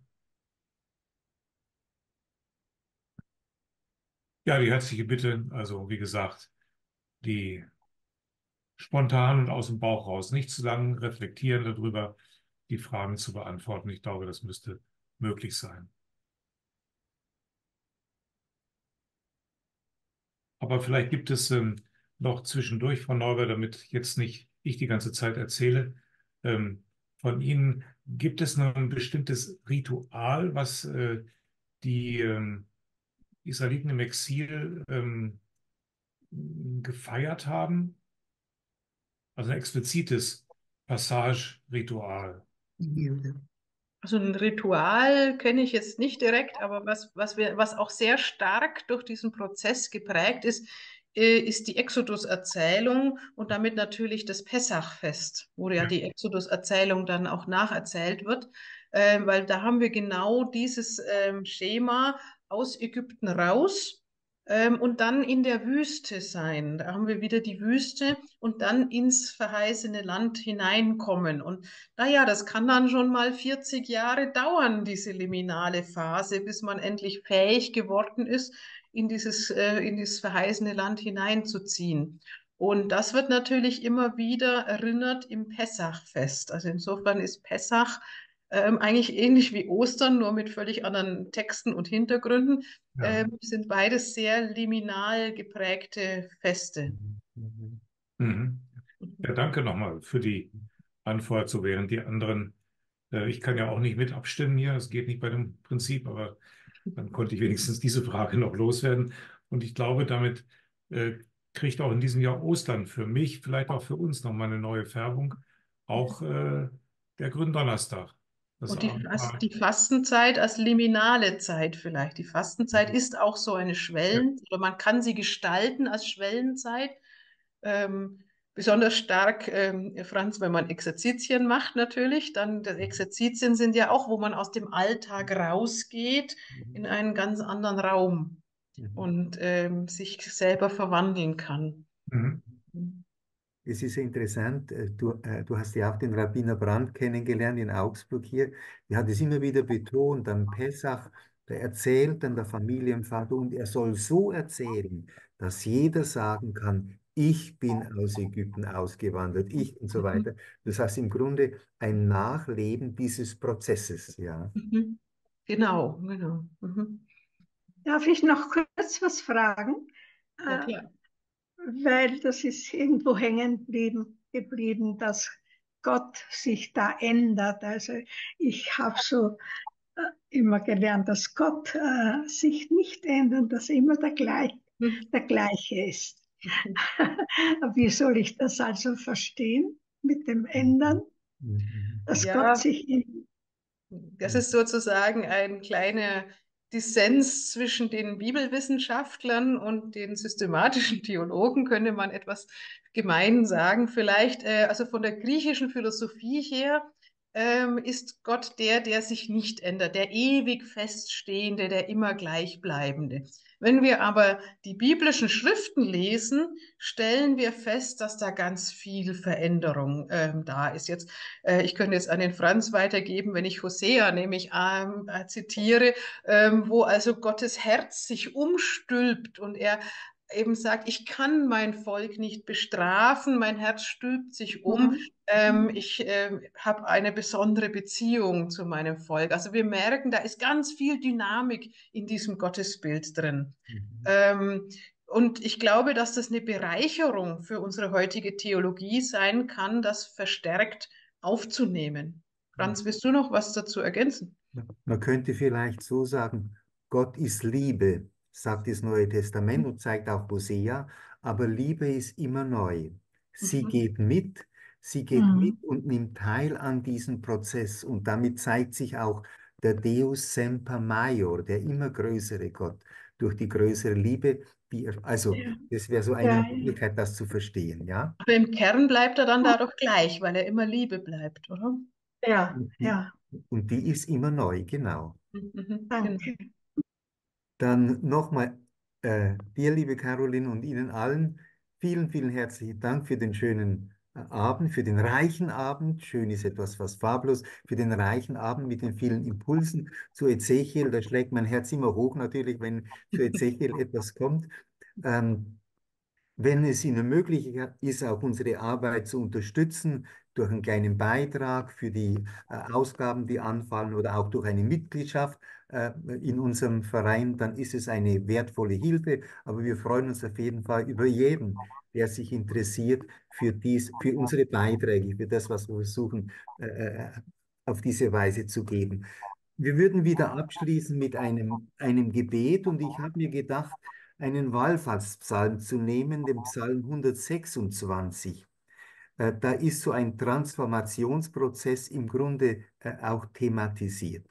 ja, die herzliche Bitte, also wie gesagt, die spontan und aus dem Bauch raus, nicht zu lang reflektieren darüber, die Fragen zu beantworten. Ich glaube, das müsste möglich sein. Aber vielleicht gibt es ähm, noch zwischendurch, Frau Neuber, damit jetzt nicht ich die ganze Zeit erzähle, ähm, von Ihnen, gibt es noch ein bestimmtes Ritual, was äh, die ähm, Israeliten im Exil ähm, gefeiert haben? Also ein explizites Passage-Ritual. Also ein Ritual kenne ich jetzt nicht direkt, aber was, was wir, was auch sehr stark durch diesen Prozess geprägt ist, äh, ist die Exodus-Erzählung und damit natürlich das Pessachfest, wo ja Ja. die Exodus-Erzählung dann auch nacherzählt wird, äh, weil da haben wir genau dieses ähm, Schema aus Ägypten raus ähm, und dann in der Wüste sein. Da haben wir wieder die Wüste und dann ins verheißene Land hineinkommen. Und naja, das kann dann schon mal vierzig Jahre dauern, diese liminale Phase, bis man endlich fähig geworden ist, in dieses, äh, in dieses verheißene Land hineinzuziehen. Und das wird natürlich immer wieder erinnert im Pessachfest. Also insofern ist Pessach ähm, eigentlich ähnlich wie Ostern, nur mit völlig anderen Texten und Hintergründen, Ja. ähm, sind beides sehr liminal geprägte Feste. Mhm. Ja, danke nochmal für die Antwort, so während die anderen, äh, ich kann ja auch nicht mit abstimmen hier, das geht nicht bei dem Prinzip, aber dann konnte ich wenigstens diese Frage noch loswerden. Und ich glaube, damit äh, kriegt auch in diesem Jahr Ostern für mich, vielleicht auch für uns nochmal eine neue Färbung, auch äh, der Gründonnerstag. Das Und die, Fast, Abendmahl. die Fastenzeit als liminale Zeit vielleicht. Die Fastenzeit ist auch so eine Ja. Schwellen, oder man kann sie gestalten als Schwellenzeit. Ähm, besonders stark, ähm, Franz, wenn man Exerzitien macht natürlich, dann die Exerzitien sind ja auch, wo man aus dem Alltag rausgeht in einen ganz anderen Raum und ähm, sich selber verwandeln kann. Mhm. Es ist interessant, äh, du, äh, du hast ja auch den Rabbiner Brandt kennengelernt in Augsburg hier. Der hat es immer wieder betont, am Pessach, der erzählt dann der Familienvater und er soll so erzählen, dass jeder sagen kann, ich bin aus Ägypten ausgewandert, ich und so weiter. Das heißt im Grunde ein Nachleben dieses Prozesses, ja. Mhm. Genau, genau. Mhm. Darf ich noch kurz was fragen? Ja, Äh, klar. weil das ist irgendwo hängen geblieben, geblieben, dass Gott sich da ändert. Also ich habe so äh, immer gelernt, dass Gott äh, sich nicht ändert, dass er immer der, gleich, Mhm. der gleiche ist. Wie soll ich das also verstehen mit dem Ändern, Mhm. dass Ja, Gott sich in, das ist sozusagen ein kleiner Dissens zwischen den Bibelwissenschaftlern und den systematischen Theologen, könnte man etwas gemein sagen. Vielleicht, äh, also von der griechischen Philosophie her, ähm, ist Gott der, der sich nicht ändert, der ewig Feststehende, der immer Gleichbleibende. Wenn wir aber die biblischen Schriften lesen, stellen wir fest, dass da ganz viel Veränderung ähm, da ist. Jetzt, äh, ich könnte jetzt an den Franz weitergeben, wenn ich Hosea nämlich ähm, äh, zitiere, ähm, wo also Gottes Herz sich umstülpt und er eben sagt, ich kann mein Volk nicht bestrafen, mein Herz stülpt sich um, Mhm. ähm, ich äh, habe eine besondere Beziehung zu meinem Volk. Also wir merken, da ist ganz viel Dynamik in diesem Gottesbild drin. Mhm. Ähm, und ich glaube, dass das eine Bereicherung für unsere heutige Theologie sein kann, das verstärkt aufzunehmen. Franz, willst du noch was dazu ergänzen? Man könnte vielleicht so sagen, Gott ist Liebe, sagt das Neue Testament und zeigt auch Hosea, aber Liebe ist immer neu. Sie Mhm. geht mit, sie geht Mhm. mit und nimmt teil an diesem Prozess und damit zeigt sich auch der Deus Semper Maior, der immer größere Gott, durch die größere Liebe, die er, also Ja, das wäre so eine ja, Möglichkeit, das zu verstehen, ja? Aber im Kern bleibt er dann dadurch gleich, weil er immer Liebe bleibt, oder? ja, Und die, ja, und die ist immer neu, genau. Mhm, genau. danke. Dann nochmal äh, dir, liebe Caroline, und Ihnen allen vielen, vielen herzlichen Dank für den schönen äh, Abend, für den reichen Abend. Schön ist etwas fast farblos, für den reichen Abend mit den vielen Impulsen zu Ezechiel. Da schlägt mein Herz immer hoch natürlich, wenn zu Ezechiel etwas kommt. Ähm, Wenn es Ihnen möglich ist, auch unsere Arbeit zu unterstützen durch einen kleinen Beitrag für die äh, Ausgaben, die anfallen oder auch durch eine Mitgliedschaft äh, in unserem Verein, dann ist es eine wertvolle Hilfe. Aber wir freuen uns auf jeden Fall über jeden, der sich interessiert für dies, für unsere Beiträge, für das, was wir versuchen, äh, äh, auf diese Weise zu geben. Wir würden wieder abschließen mit einem, einem Gebet und ich habe mir gedacht, einen Wallfahrtspsalm zu nehmen, den Psalm hundertsechsundzwanzig. Äh, da ist so ein Transformationsprozess im Grunde äh, auch thematisiert.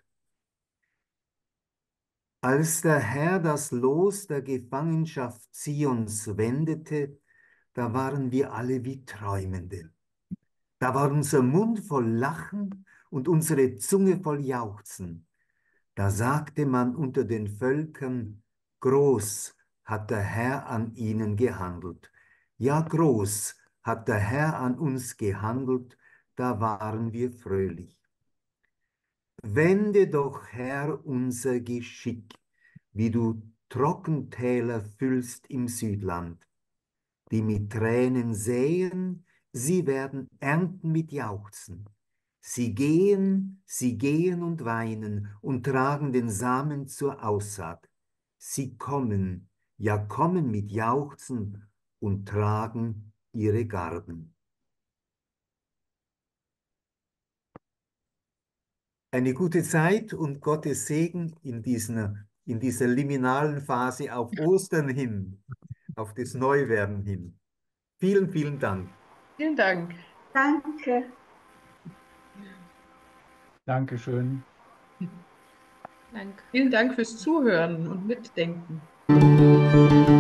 Als der Herr das Los der Gefangenschaft Zions wendete, da waren wir alle wie Träumende. Da war unser Mund voll Lachen und unsere Zunge voll Jauchzen. Da sagte man unter den Völkern, groß hat der Herr an ihnen gehandelt. Ja, groß hat der Herr an uns gehandelt, da waren wir fröhlich. Wende doch, Herr, unser Geschick, wie du Trockentäler füllst im Südland. Die mit Tränen säen, sie werden ernten mit Jauchzen. Sie gehen, sie gehen und weinen und tragen den Samen zur Aussaat. Sie kommen, ja kommen mit Jauchzen und tragen ihre Garben. Eine gute Zeit und Gottes Segen in dieser, in dieser liminalen Phase auf Ostern hin, auf das Neuwerden hin. Vielen, vielen Dank. Vielen Dank. Danke. Dankeschön. Danke. Vielen Dank fürs Zuhören und Mitdenken.